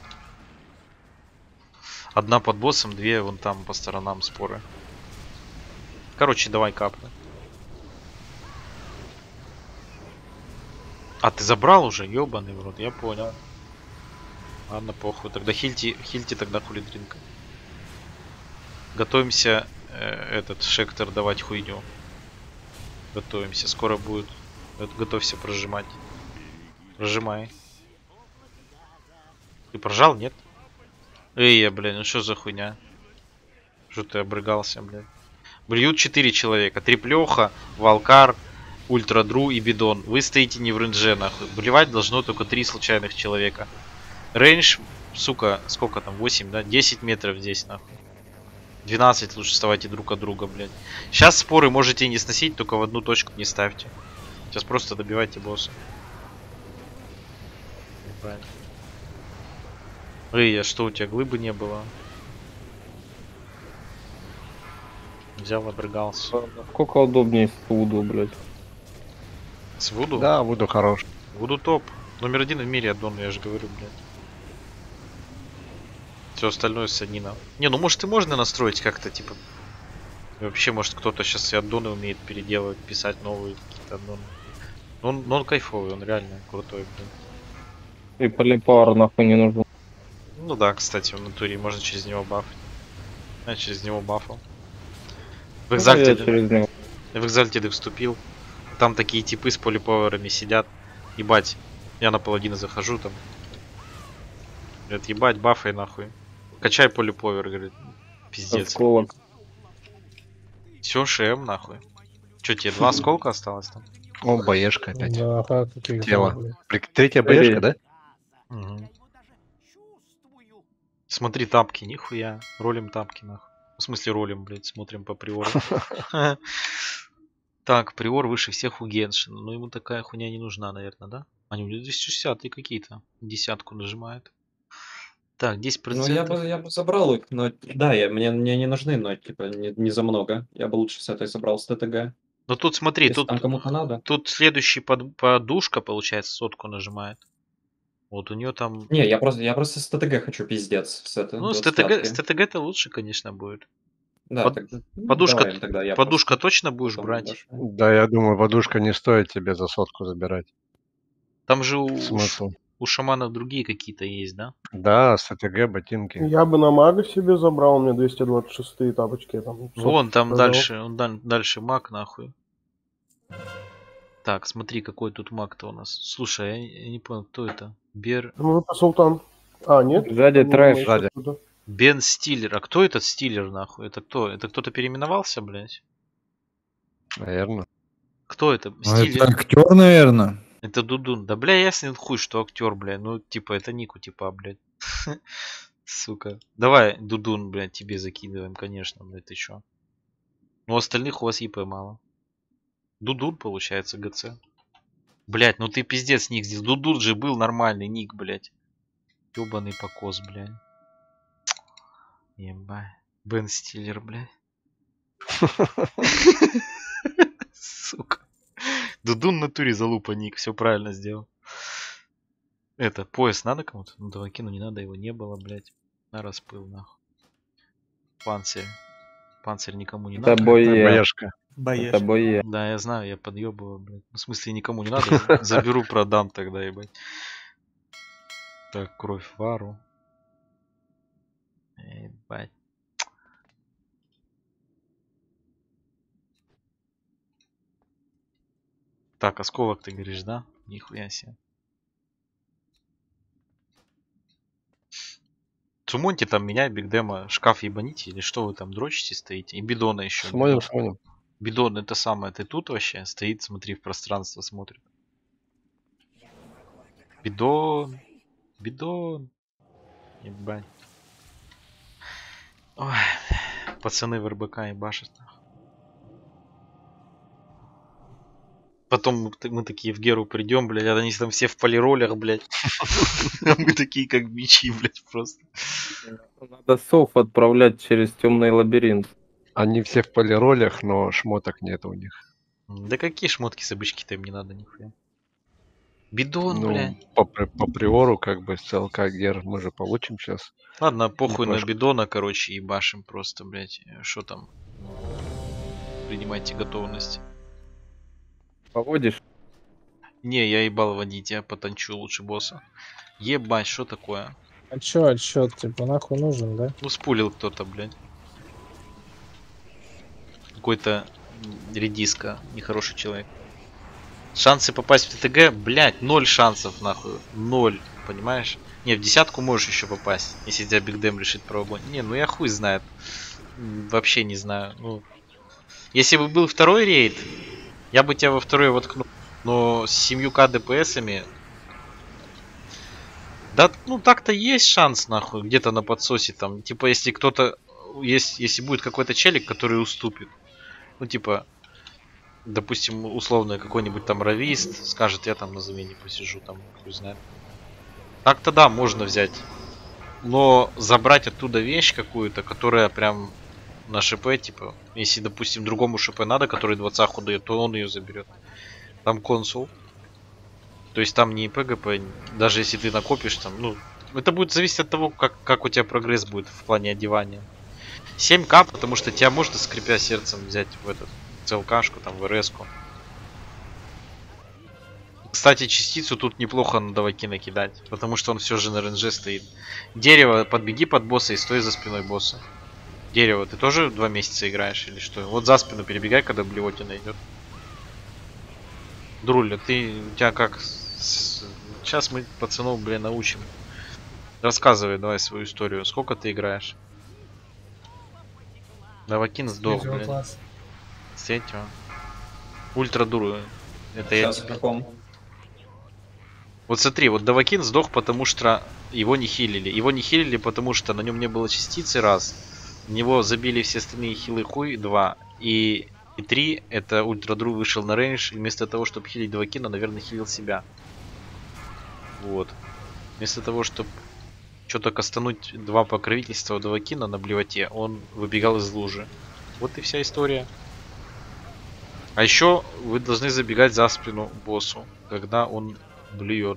Speaker 4: Одна под боссом, 2 вон там по сторонам споры. Короче, давай капли. А, ты забрал уже? Ёбаный в рот, я понял. Ладно, похуй. Тогда хильте тогда хулидринка. Готовимся этот шектор давать хуйню. Готовимся, скоро будет. Готовься прожимать. Прожимай. Ты прожал, нет? Эй, блин, ну что за хуйня? Что ты обрыгался, блядь? Блюют 4 человека. Треплеха, Валкар, Ультрадру и Бидон. Вы стоите не в рейндже, нахуй. Блевать должно только 3 случайных человека. Рейндж, сука, сколько там? 8, да? 10 метров здесь, нахуй. 12 лучше вставайте друг от друга, блядь. Сейчас споры можете не сносить, только в одну точку не ставьте. Сейчас просто добивайте босса. Правильно. Эй, а что, у тебя глыбы не было? Взял, обрыгался.
Speaker 3: Сколько удобнее с Вуду, блядь.
Speaker 4: С Вуду?
Speaker 5: Да, Вуду хорош.
Speaker 4: Вуду топ. Номер 1 в мире аддон, я же говорю, блядь. Все остальное санина. Не, ну может и можно настроить как-то, типа. И вообще, может кто-то сейчас и аддоны умеет переделывать, писать новые какие-то аддоны. Но он кайфовый, он реально крутой, блин.
Speaker 3: И полипауэр нахуй не нужен.
Speaker 4: Ну да, кстати, в натуре можно через него бафать. Я через него бафал. В Экзальтеды вступил. Там такие типы с полипауэрами сидят. Ебать, я на паладина захожу там. Говорят, ебать, бафай нахуй. Качай полиповер, говорит. Пиздец.
Speaker 3: Осколок.
Speaker 4: Все, ШМ нахуй. Че, тебе 2 осколка осталось там?
Speaker 5: О, боешка опять.
Speaker 2: Да, ага, какие
Speaker 5: Тело.
Speaker 2: блядь.
Speaker 5: Третья боешка, да?
Speaker 4: Угу. Смотри тапки, нихуя. Ролим тапки нахуй. В смысле ролим, блядь, смотрим по приору. Так, приор выше всех у Геншина. Но ему такая хуйня не нужна, наверное, да? А не, у него 260 и какие-то. Десятку нажимает. Так, 10%.
Speaker 1: Ну, я бы забрал их, но да, мне не нужны, но типа не за много. Я бы лучше с этой забрал с ТТГ.
Speaker 4: Ну тут смотри,
Speaker 1: Если там кому-то надо.
Speaker 4: тут следующий подушка, получается, сотку нажимает. Вот у нее там.
Speaker 1: Не, я просто с ТТГ хочу пиздец.
Speaker 4: Ну, с ТТГ-то лучше, конечно, будет.
Speaker 1: Да,
Speaker 4: подушка,
Speaker 1: давай, тогда я
Speaker 4: подушка точно будешь брать?
Speaker 5: Да, я думаю, подушка не стоит тебе за сотку забирать.
Speaker 4: Там же
Speaker 5: Смысл?
Speaker 4: у шаманов другие какие-то есть, да?
Speaker 5: Да, с АТГ ботинки.
Speaker 14: Я бы на мага себе забрал, у меня 226 тапочки. Там,
Speaker 4: вон там дальше маг нахуй. Так, смотри, какой тут маг-то у нас. Слушай, я не понял, кто это?
Speaker 14: Ну, это Султан. А, нет?
Speaker 3: Сзади трэш.
Speaker 5: Сзади.
Speaker 4: Бен Стиллер. А кто этот Стиллер, нахуй? Это кто? Это кто-то переименовался, блядь?
Speaker 5: Наверное.
Speaker 4: Кто это?
Speaker 10: Это актер, наверное.
Speaker 4: Это Дудун. Да, бля, ясен хуй, что актер, бля. Ну, типа, это ник у типа, блядь. Сука. Давай, Дудун, блядь, тебе закидываем, конечно, блядь, ты чё? Ну, остальных у вас ИП мало. Дудун, получается, ГЦ. Блядь, ну ты пиздец ник здесь. Дудун же был нормальный ник, блядь. Ёбаный покос, блядь. Ебать. Бен Стиллер, блядь. Сука. Дудун в натуре залупа ник, все правильно сделал. Это, пояс надо кому-то? Ну давай кину, не надо, его не было, блядь. На распыл, нахуй. Панцирь. Панцирь никому не надо.
Speaker 3: Это бое.
Speaker 5: Боешка.
Speaker 3: Это бое.
Speaker 4: Да, я знаю, я подъебываю, блядь. Ну, в смысле, никому не надо. Заберу, продам тогда, ебать. Так, кровь вару. Ебать. Так, осколок ты говоришь, да? Нихуя себе. Сумоньте там меня, Бигдема, шкаф ебаните, или что вы там дрочите стоите? И бидона еще.
Speaker 5: Смотрим.
Speaker 4: Бидон это самое, ты тут вообще? Стоит, смотри, в пространство смотрит. Бидон. Бидон. Ебать. Ой. Пацаны в РБК ебашат. Потом мы такие в Геру придем, блядь, а они там все в полиролях, блядь. А мы такие как бичи, блядь, просто.
Speaker 3: Надо сов отправлять через темный лабиринт.
Speaker 5: Они все в полиролях, но шмоток нет у них.
Speaker 4: Да какие шмотки с обычки-то им не надо, нихуя. Бидон,
Speaker 5: Ну,
Speaker 4: блядь.
Speaker 5: по приору, как бы, с ЦЛК Гер мы же получим сейчас.
Speaker 4: Ладно, похуй на
Speaker 5: Немножко.
Speaker 4: бидона, короче, ебашим просто, блядь. Что там? Принимайте готовность.
Speaker 3: Поводишь?
Speaker 4: Не, я ебал водить, я потанчу лучше босса. Ебать, что такое?
Speaker 2: А чё, отчет, типа, нахуй нужен, да?
Speaker 4: Ну, спулил кто-то, блядь. Какой-то редиска, нехороший человек. Шансы попасть в ТТГ, блядь, 0 шансов, нахуй. 0, понимаешь? Не, в десятку можешь еще попасть, если тебя Бигдем решит пробовать. Не, ну я хуй знает. Вообще не знаю. Ну, если бы был второй рейд, я бы тебя во второй воткнул. Но с 7к ДПСами... Да, ну так-то есть шанс, нахуй, где-то на подсосе там. Типа, если кто-то если будет какой-то челик, который уступит, ну типа, допустим, условно какой-нибудь там равист скажет, я там на замене посижу, там, хуй знает. Так-то да, можно взять. Но забрать оттуда вещь какую-то, которая прям на ШП, типа, если, допустим, другому ШП надо, который 20 дает, то он ее заберет. Там консул. То есть там не ПГП, даже если ты накопишь там, ну, это будет зависеть от того, как у тебя прогресс будет в плане одевания. 7к, потому что тебя можно, скрипя сердцем, взять в этот ЦЛКшку, там, в РСку. Кстати, частицу тут неплохо на даваки накидать, потому что он все же на РНЖ стоит. Дерево, подбеги под босса и стой за спиной босса. Дерево, ты тоже 2 месяца играешь или что? Вот за спину перебегай, когда блевотина идет. Друля, у тебя как? Сейчас мы пацанов, блин, научим. Рассказывай давай свою историю. Сколько ты играешь? Давакин сдох, блин. С третьего. Ультра дуру. Это я тебе. Вот смотри, вот Давакин сдох, потому что его не хилили. Его не хилили, потому что на нем не было частицы, раз. В него забили все остальные хилы хуй, 2. И 3, это Ультрадру вышел на рейндж, и вместо того, чтобы хилить Давакина, наверное, хилил себя. Вот. Вместо того, чтобы что-то кастануть 2 покровительства у Давакина на блевоте, он выбегал из лужи. Вот и вся история. А еще вы должны забегать за спину боссу, когда он блюет.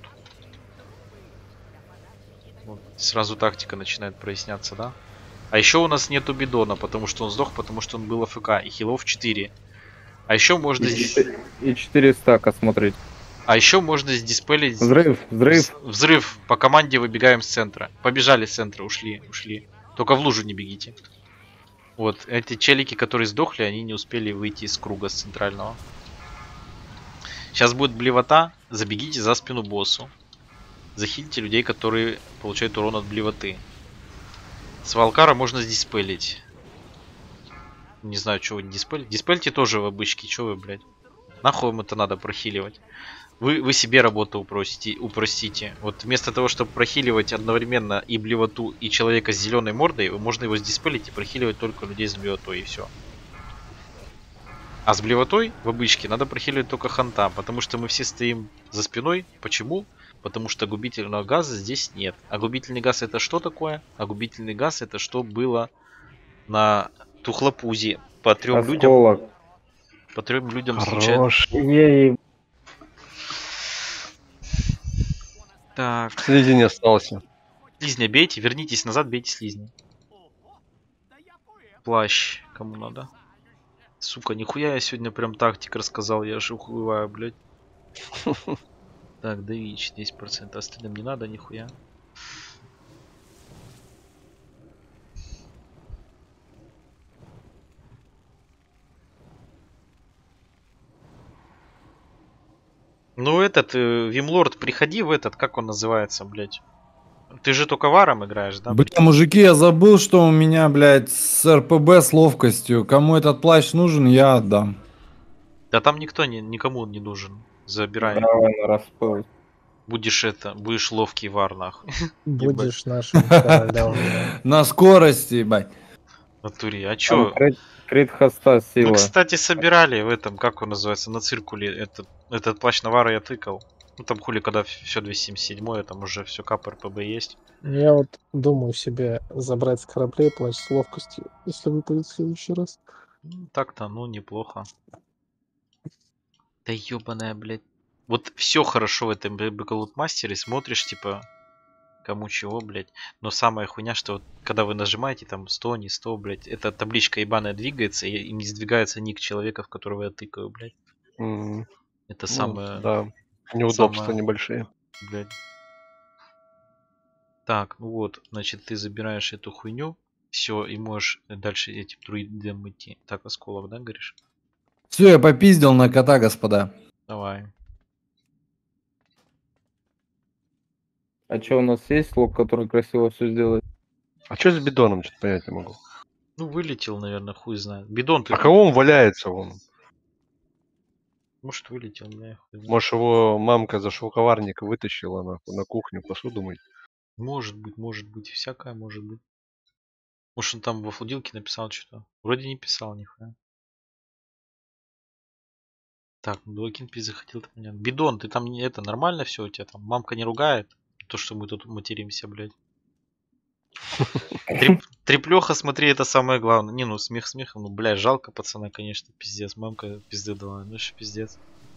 Speaker 4: Вот. Сразу тактика начинает проясняться, да? А еще у нас нету бидона, потому что он сдох, потому что он был АФК, и хилов 4. А еще можно здесь...
Speaker 3: И 4 стака смотреть.
Speaker 4: А еще можно здесь диспелить...
Speaker 3: Взрыв.
Speaker 4: По команде выбегаем с центра. Побежали с центра, ушли. Только в лужу не бегите. Вот, эти челики, которые сдохли, они не успели выйти из круга с центрального. Сейчас будет блевота, забегите за спину боссу. Захильте людей, которые получают урон от блевоты. С Валкара можно диспелить. Не знаю, что вы диспелить. Диспельте тоже в обычке, что вы, блядь. Нахуй вам это надо прохиливать. Вы себе работу упростите. Вот вместо того, чтобы прохиливать одновременно и блевоту, и человека с зеленой мордой, можно его сдиспелить и прохиливать только людей с блевотой, и все. А с блевотой в обычке надо прохиливать только ханта, потому что мы все стоим за спиной. Почему? Потому что губительного газа здесь нет. А губительный газ это что такое? А губительный газ это что было на Тухлопузе. По 3 людям. По 3 людям случайно. Так.
Speaker 5: Слизень не остался.
Speaker 4: Слизня бейте, вернитесь назад, бейте слизня. Плащ, кому надо. Сука, нихуя я сегодня прям тактик рассказал, я же ухуеваю, блядь. Так, Давич, 10%, остальным не надо, нихуя. Ну этот, Вимлорд, приходи в этот, как он называется, блядь. Ты же только варом играешь, да?
Speaker 10: Бля, мужики, я забыл, что у меня, блядь, с РПБ с ловкостью. Кому этот плащ нужен, я отдам.
Speaker 4: Да там никому не нужен. Забирай.
Speaker 3: Давай на распыл.
Speaker 4: Будешь ловкий вар, нахуй.
Speaker 2: Будешь нашим королем.
Speaker 10: На скорости, ебать.
Speaker 4: Натуре, а чё?
Speaker 3: Крит хоста сила.
Speaker 4: Мы, кстати, собирали в этом, как он называется, на циркуле. Этот плащ навара я тыкал. Ну там хули, когда все 277, там уже все кап РПБ есть.
Speaker 2: Я вот думаю себе забрать с кораблей плащ с ловкостью, если выпадет в следующий раз.
Speaker 4: Так-то, ну, неплохо. Да ёбаная, блядь. Вот все хорошо в этом Бэкалут Мастере, смотришь, типа, кому чего, блядь. Но самая хуйня, что вот, когда вы нажимаете, там, 100, не 100, блядь, эта табличка ебаная двигается, и не сдвигается ник человека, в которого я тыкаю, блядь. Это самое...
Speaker 5: Да, неудобства небольшие.
Speaker 4: Блядь. Так, ну вот, значит, ты забираешь эту хуйню, все, и можешь дальше этим друидам идти. Так, осколок, да, говоришь?
Speaker 10: Все, я попиздил на кота, господа.
Speaker 4: Давай.
Speaker 3: А что, у нас есть лоб, который красиво все сделает?
Speaker 5: А что с бидоном, что-то понять не могу.
Speaker 4: Ну, вылетел, наверное, хуй знает. Бидон ты...
Speaker 5: А кого он валяется, вон?
Speaker 4: Может, вылетел, бля, хуй знает.
Speaker 5: Может, его мамка за шелковарник вытащила на кухню посуду мыть?
Speaker 4: Может быть, всякое может быть. Может, он там во флудилке написал что-то? Вроде не писал нихуя. Так, ну Дуакин захотел. Бидон, ты там это нормально все у тебя там? Мамка не ругает? То, что мы тут материмся, блядь. Треплеха, смотри, это самое главное. Не, ну смех смехом, ну, блядь, жалко пацана, конечно, пиздец. Мамка пизды дала, ну что пиздец.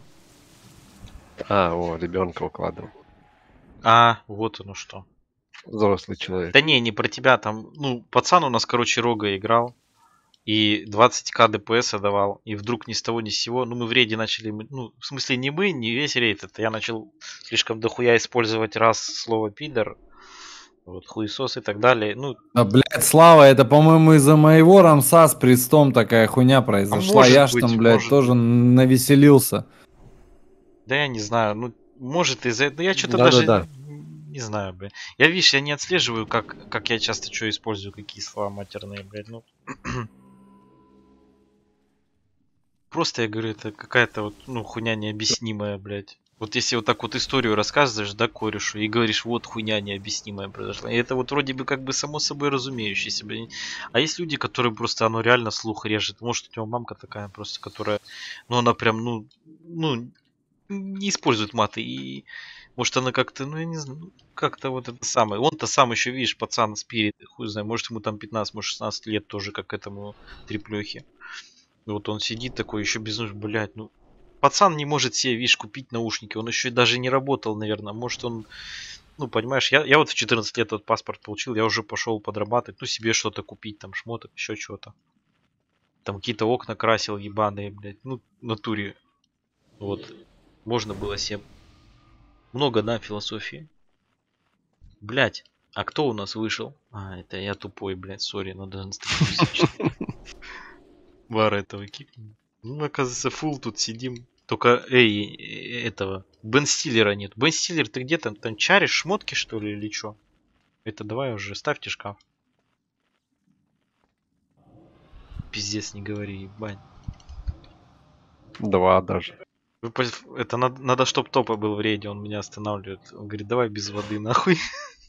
Speaker 5: О, ребенка укладывал.
Speaker 4: Вот оно что.
Speaker 5: Взрослый человек.
Speaker 4: Да не про тебя там. Ну, пацан у нас, короче, рога играл. И 20к ДПС давал. И вдруг ни с того ни с сего. Ну, мы в рейде начали. Ну, в смысле, не мы, не весь рейд. Это я начал слишком дохуя использовать раз слово пидор. Вот, хуесос и так далее. Ну,
Speaker 10: да, блядь, Слава, это, по-моему, из-за моего Рамса с престом такая хуйня произошла. Я ж там, блядь, тоже навеселился.
Speaker 4: Да я не знаю. Ну, может из-за этого. Я что-то даже... Не знаю, блядь. Я, видишь, я не отслеживаю, как я часто что использую, какие слова матерные, блядь. Ну... Просто, я говорю, это какая-то вот, ну, хуйня необъяснимая, блядь. Вот если вот так вот историю рассказываешь, да, корешу, и говоришь, вот хуйня необъяснимая произошла. И это вот вроде бы как бы само собой разумеющееся, блядь. А есть люди, которые просто, оно реально слух режет. Может, у него мамка такая просто, которая, ну, она прям, ну, не использует маты. И может она как-то, ну, я не знаю, как-то вот это самое. Он-то сам еще, видишь, пацан спирит, хуй знает, может ему там 15, может 16 лет тоже, как этому треплехе. Вот он сидит такой, еще без нужды, блядь, ну. Пацан не может себе, видишь, купить наушники. Он еще даже не работал, наверное. Может он... Ну, понимаешь, я вот в 14 лет этот паспорт получил. Я уже пошел подрабатывать. Ну, себе что-то купить. Там шмоток, еще что-то. Там какие-то окна красил ебаные, блядь. Ну, в натуре. Вот. Можно было себе... Много, да, философии. Блядь. А кто у нас вышел? Это я тупой, блядь. Сори, надо на Вара этого кикнул. Ну, оказывается, фул тут сидим. Только, этого, Бен Стиллера нет. Бен Стиллер, ты где там? Там чаришь шмотки, что ли, или что? Это давай уже, ставьте шкаф. Пиздец, не говори, ебать.
Speaker 5: 2 даже.
Speaker 4: Это надо, чтоб топа был в рейде, он меня останавливает. Он говорит, давай без воды, нахуй.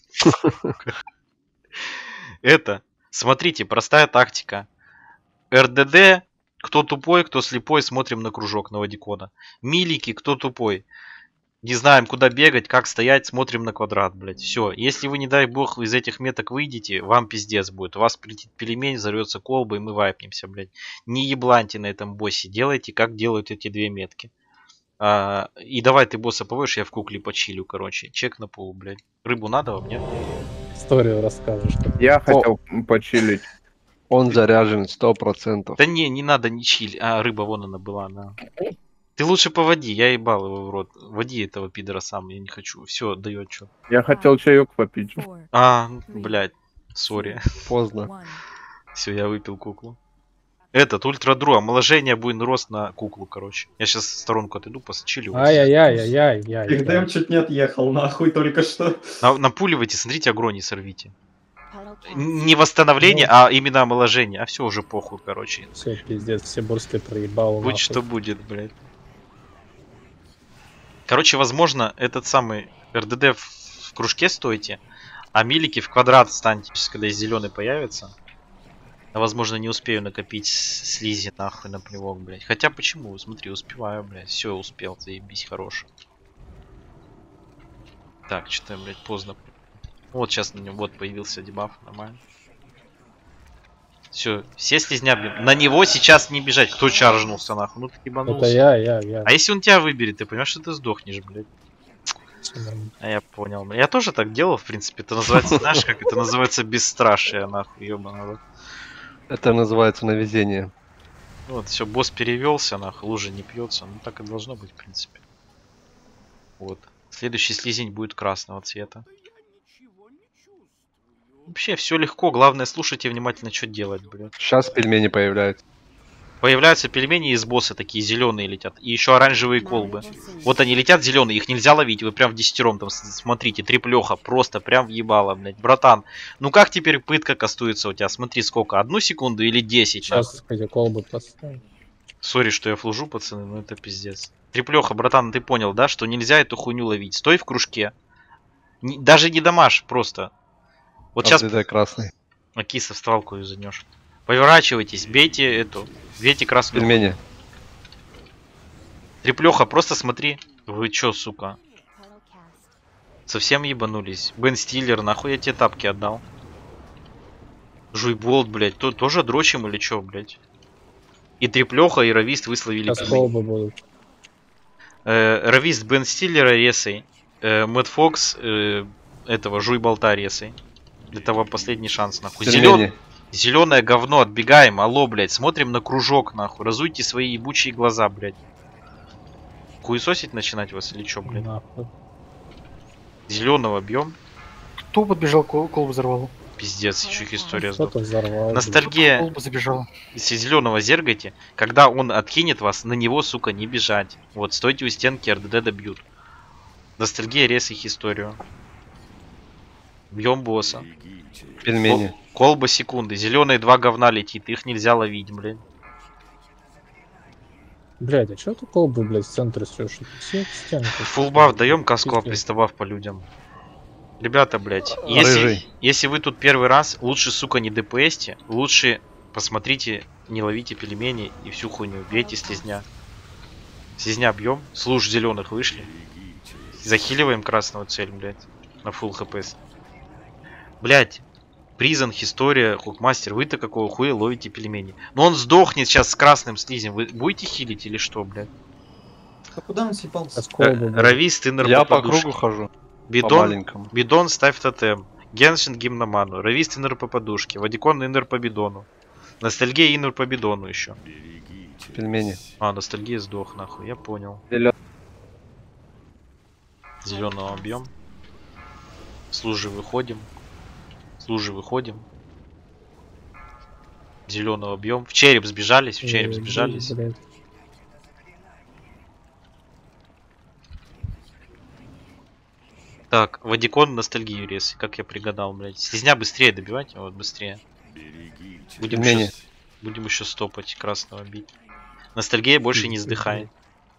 Speaker 4: Это, смотрите, простая тактика. РДД. Кто тупой, кто слепой, смотрим на кружок на Вадикона. Милики, кто тупой. Не знаем, куда бегать, как стоять, смотрим на квадрат, блядь. Все. Если вы, не дай бог, из этих меток выйдете, вам пиздец будет. У вас прилетит пельмень, взорвется колба, и мы вайпнемся, блядь. Не ебланьте на этом боссе. Делайте, как делают эти 2 метки. И давай ты босса повыше, я в кукле почилю, короче. Чек на пол, блядь. Рыбу надо вам, нет?
Speaker 2: Историю расскажешь.
Speaker 3: Я хотел почилить.
Speaker 5: Он заряжен 100%.
Speaker 4: Да не надо не чиль. Рыба вон она была, она. Ты лучше поводи, я ебал его в рот. Води этого пидора сам, я не хочу. Все, дает что.
Speaker 3: Я хотел чаек попить.
Speaker 4: Блядь, сори.
Speaker 5: Поздно.
Speaker 4: Все, я выпил куклу. Этот, ультрадру, омоложение будет рост на куклу, короче. Я сейчас в сторонку отойду, посчилю.
Speaker 2: Ай-яй-яй-яй-яй.
Speaker 1: Игдэм чуть не отъехал, нахуй, только что.
Speaker 4: Напуливайте, смотрите, агро не сорвите. Не восстановление, а именно омоложение. А все уже похуй, короче.
Speaker 2: Все, пиздец, все бурсты проебал.
Speaker 4: Будь что будет, блядь. Короче, возможно, этот самый РДД в кружке стойте, а милики в квадрат станьте, когда зеленый появится. А возможно, не успею накопить слизи нахуй на плевок, блядь. Хотя почему? Смотри, успеваю, блядь. Все, успел, заебись, хорош. Так, что-то, блядь, поздно. Вот сейчас на нем вот появился дебаф, нормально. Все, все слизня, блин. На него сейчас не бежать. Кто чаржнулся, нахуй? Ну ты ебанулся.
Speaker 2: Это я.
Speaker 4: А если он тебя выберет, ты понимаешь, что ты сдохнешь, блядь? Я понял. Я тоже так делал, в принципе. Это называется, знаешь, как это называется, бесстрашие, нахуй, ебаный.
Speaker 5: Это называется на везение.
Speaker 4: Вот, все, босс перевелся, нахуй, лужа не пьется. Ну так и должно быть, в принципе. Вот. Следующий слизень будет красного цвета. Вообще все легко, главное слушайте внимательно, что делать, блядь.
Speaker 5: Сейчас пельмени появляются.
Speaker 4: Появляются пельмени из босса, такие зеленые летят. И еще оранжевые колбы. Вот они летят зеленые, их нельзя ловить. Вы прям в 10-ром там смотрите, треплеха, просто прям въебало, блядь. Братан, ну как теперь пытка кастуется у тебя? Смотри, сколько? 1 секунду или 10?
Speaker 2: Сейчас эти колбы поставим.
Speaker 4: Сори, что я флужу, пацаны, но это пиздец. Треплеха, братан, ты понял, да, что нельзя эту хуйню ловить? Стой в кружке. Даже не дамаж, просто. Вот сейчас...
Speaker 5: красный.
Speaker 4: Акиса в ствалку юзанешь. Поворачивайтесь, бейте эту. Бейте красную.
Speaker 5: Пельмени.
Speaker 4: Треплеха, просто смотри. Вы чё, сука? Совсем ебанулись. Бен Стиллер, нахуй я тебе тапки отдал. Жуйболт, блядь. Тут тоже дрочим или чё, блядь? И треплеха, и равист высловили.
Speaker 2: Осколбы будут.
Speaker 4: Равист Бен Стиллера ресой. Мэтт Фокс этого Жуйболта ресой. Для того последний шанс, нахуй.
Speaker 5: Пельмени.
Speaker 4: Зеленое говно, отбегаем, алло, блядь. Смотрим на кружок, нахуй. Разуйте свои ебучие глаза, блядь. Хуесосить начинать вас или чё, блядь?
Speaker 2: Нахуй.
Speaker 4: Зеленого бьем.
Speaker 12: Кто подбежал, колбу взорвал?
Speaker 4: Пиздец, еще их история
Speaker 2: Кто-то взорвал.
Speaker 4: Ностальгия.
Speaker 12: Колба забежала.
Speaker 4: Если зеленого зергайте, когда он откинет вас, на него, сука, не бежать. Вот, стойте у стенки, РДД добьют. Ностальгия, рез их историю. Бьем босса.
Speaker 5: Пельмени.
Speaker 4: Колба секунды. Зеленые 2 говна летит, их нельзя ловить, блин.
Speaker 2: Блядь, а чё ты колбы, блядь, в центре стрёшь? Все к стенке.
Speaker 4: Фулбаф даем каску,
Speaker 2: Пиздец.
Speaker 4: приставав по людям. Ребята, блядь,
Speaker 5: Рыжий.
Speaker 4: если вы тут первый раз, лучше, сука, не ДПСьте, лучше посмотрите, не ловите пельмени и всю хуйню. Бейте слизня. Слизня бьем. Служ зеленых вышли. Захиливаем красного цель, блядь. На фулл хпс. Блядь. Призан, история, хукмастер. Вы-то какого хуя ловите пельмени? Но он сдохнет сейчас с красным слизем. Вы будете хилить или что, блядь?
Speaker 1: А куда он съебался?
Speaker 4: Равис, ты
Speaker 5: Я по кругу хожу. По
Speaker 4: Бидон,
Speaker 5: маленькому.
Speaker 4: бидон ставь тотем. Геншин гимноману. Равист инер по подушке. Вадикон инер по бидону. Ностальгия инер по бидону еще.
Speaker 5: Пельмени.
Speaker 4: А, ностальгия сдох, нахуй. Я понял. Зеленого бьем. Служи выходим. Служи выходим. Зеленого бьем. В череп сбежались, в череп сбежались.
Speaker 2: Блядь.
Speaker 4: Так, Вадикон ностальгию рез. Как я пригадал, блядь. Слизня быстрее добивать, вот быстрее. Будем еще стопать красного бить. Ностальгия больше не сдыхает.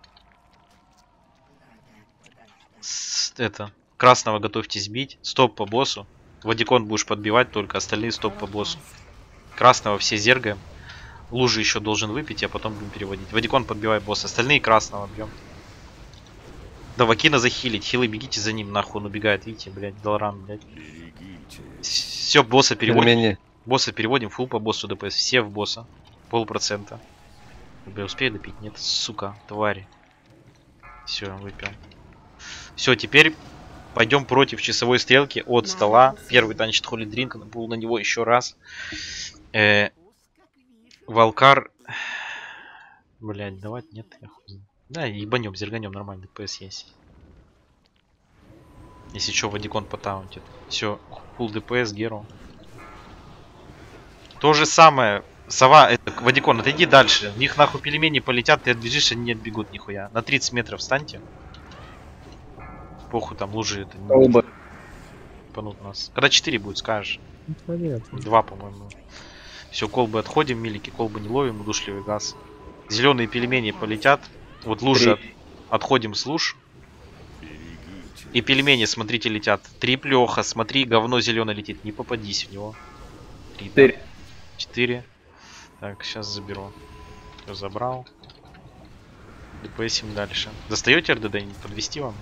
Speaker 4: Это. Красного готовьтесь бить. Стоп по боссу. Вадикон будешь подбивать только, остальные стоп по боссу. Красного все зергаем. Лужи еще должен выпить, а потом будем переводить. Вадикон подбивай босса. Остальные красного бьем. Давакина захилить. Хилы, бегите за ним, нахуй. Он убегает, видите, блядь, Долран, блядь. Все, босса переводим.
Speaker 5: Пельмени.
Speaker 4: Босса переводим, фул по боссу ДПС. Все в босса. 0,5%. Бля, успею допить? Нет, сука, твари. Все, выпил. Все, теперь пойдем против часовой стрелки от стола. Первый танчит Холли Дринк, был на него еще раз. Валкар. Блять, давать нет, я хуй знаю. Да, ебанем, зерганем, нормально, ДПС есть. Если что, Вадикон потаунтит. Все, фул ДПС, Геру. То же самое. Сова, это, Вадикон, отойди дальше. В них нахуй пельмени полетят, ты отбежишь, они не отбегут нихуя. На 30 метров встаньте. Похуй, там лужи это не панут нас. Когда 4 будет, скажешь.
Speaker 2: Понятно.
Speaker 4: 2, по-моему. Все, колбы отходим, милики, колбы не ловим, удушливый газ. Зеленые пельмени полетят. Вот лужи отходим с луж. И пельмени, смотрите, летят. Треплеха, смотри, говно зеленое летит. Не попадись в него. 3, 4. Так, сейчас заберу. Все, забрал. ДПСим дальше. Достаете РДД? Не подвести вам?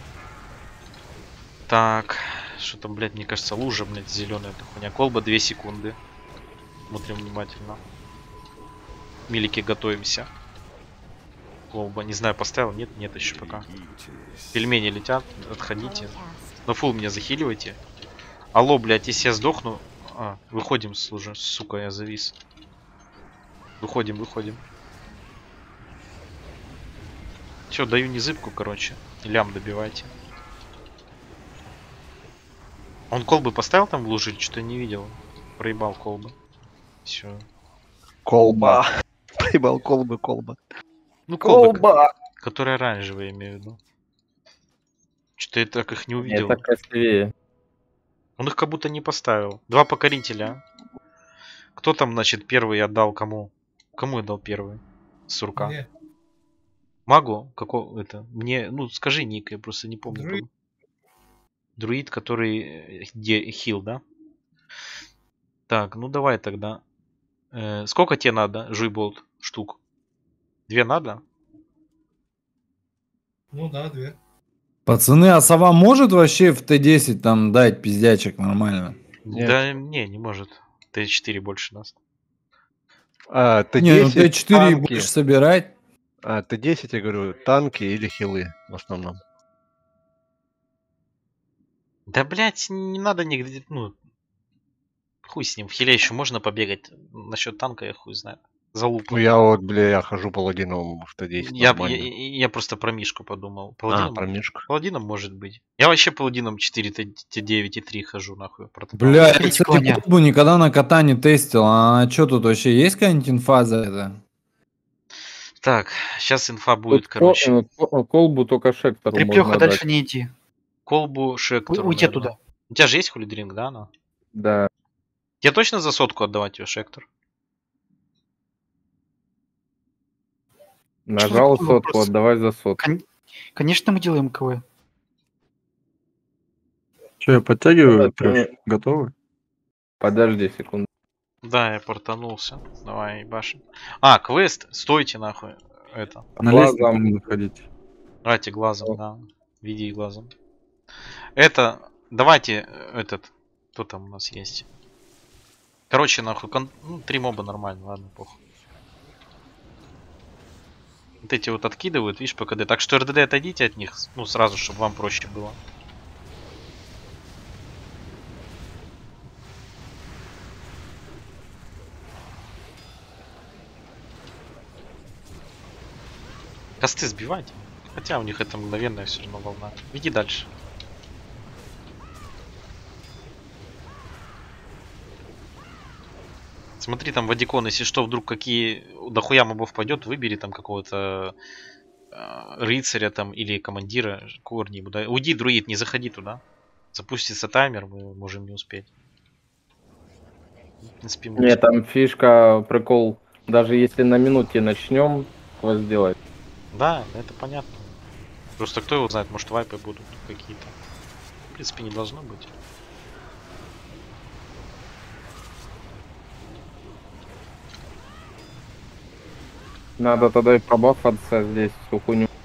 Speaker 4: Так. Что там, блядь, мне кажется, лужа, блядь, зеленая эта хуйня. Колба 2 секунды. Смотрим внимательно. Милики, готовимся. Колба, не знаю, поставил? Нет, нет еще пока. Пельмени летят, отходите. На фул меня захиливайте. Алло, блядь, если я сдохну... А, выходим с лужи. Сука, я завис. Выходим, выходим. Че, даю незыбку, короче. Лям добивайте. Он колбы поставил там в луже? Что-то не видел. Проебал колбы. Все.
Speaker 5: Колба. Проебал колба.
Speaker 4: Ну, колба. Которые оранжевые, имею в виду. Что-то я так их не увидел.
Speaker 3: Это красивее.
Speaker 4: Он их как будто не поставил. 2 покорителя. Кто там, значит, первый отдал кому? Кому я дал первый? Сурка.
Speaker 8: Мне.
Speaker 4: Магу? Какого это? Мне, ну, скажи ник, я просто не помню. Друид, который хил, да? Так, ну давай тогда. Сколько тебе надо, Жуйболт, штук? 2 надо?
Speaker 8: Ну да, 2.
Speaker 10: Пацаны, а сова может вообще в Т10 там дать пиздячек нормально?
Speaker 4: Да не может. Т4 больше даст.
Speaker 5: Т10
Speaker 10: Не, ну Т4 и
Speaker 5: танки.
Speaker 10: будешь собирать.
Speaker 5: Т10, я говорю, танки или хилы в основном.
Speaker 4: Да, блядь, не надо нигде, ну, хуй с ним. В хиле еще можно побегать. Насчет танка я хуй знаю. Залупа.
Speaker 5: Ну я вот, бля, я хожу паладином в Т10 нормально.
Speaker 4: Я просто про Мишку подумал.
Speaker 5: Про Мишку.
Speaker 4: Паладином может быть. Я вообще паладином 4 Т9 и 3 хожу, нахуй.
Speaker 10: Бля, я, кстати, колбу никогда на кота не тестил. А что тут вообще? Есть какая-нибудь инфа за это?
Speaker 4: Так, сейчас инфа будет, короче.
Speaker 3: Колбу только Шектору
Speaker 12: Треплёха,
Speaker 3: можно
Speaker 12: дальше
Speaker 3: дать.
Speaker 12: не идти.
Speaker 4: Колбу Шектору,
Speaker 12: Уйти
Speaker 4: наверное.
Speaker 12: оттуда.
Speaker 4: У тебя же есть хулидринг, да, она?
Speaker 3: Да.
Speaker 4: Тебе точно за 100 отдавать ее, Шектор?
Speaker 3: Нажал
Speaker 12: такой
Speaker 3: 100,
Speaker 12: вопрос?
Speaker 3: отдавай за 100.
Speaker 12: Конечно, мы делаем КВ.
Speaker 6: Че, я подтягиваю? Трэш? Готовы?
Speaker 3: Подожди секунду.
Speaker 4: Да, я портанулся. Давай, башим. Квест, стойте нахуй. Это.
Speaker 6: На лестницу не заходите.
Speaker 4: Давайте глазом, да. Веди глазом. Это, давайте, кто там у нас есть? Короче, нахуй, 3 моба нормально, ладно, похуй. Вот эти вот откидывают, видишь, по КД. Так что РДД отойдите от них, ну, сразу, чтобы вам проще было. Косты сбивайте. Хотя у них это мгновенная все равно волна. Иди дальше. Смотри, там Вадикон, если что, вдруг какие дохуя мобов пойдет, выбери там какого-то рыцаря там или командира, корни. Да. Уйди, друид, не заходи туда. Запустится таймер, мы можем не успеть. В принципе, мы
Speaker 3: Нет, там фишка, прикол. Даже если на минуте начнем, вас сделать.
Speaker 4: Да, это понятно. Просто кто его знает, может вайпы будут какие-то. В принципе, не должно быть.
Speaker 3: Надо тогда и пробафаться здесь, всю хуйню.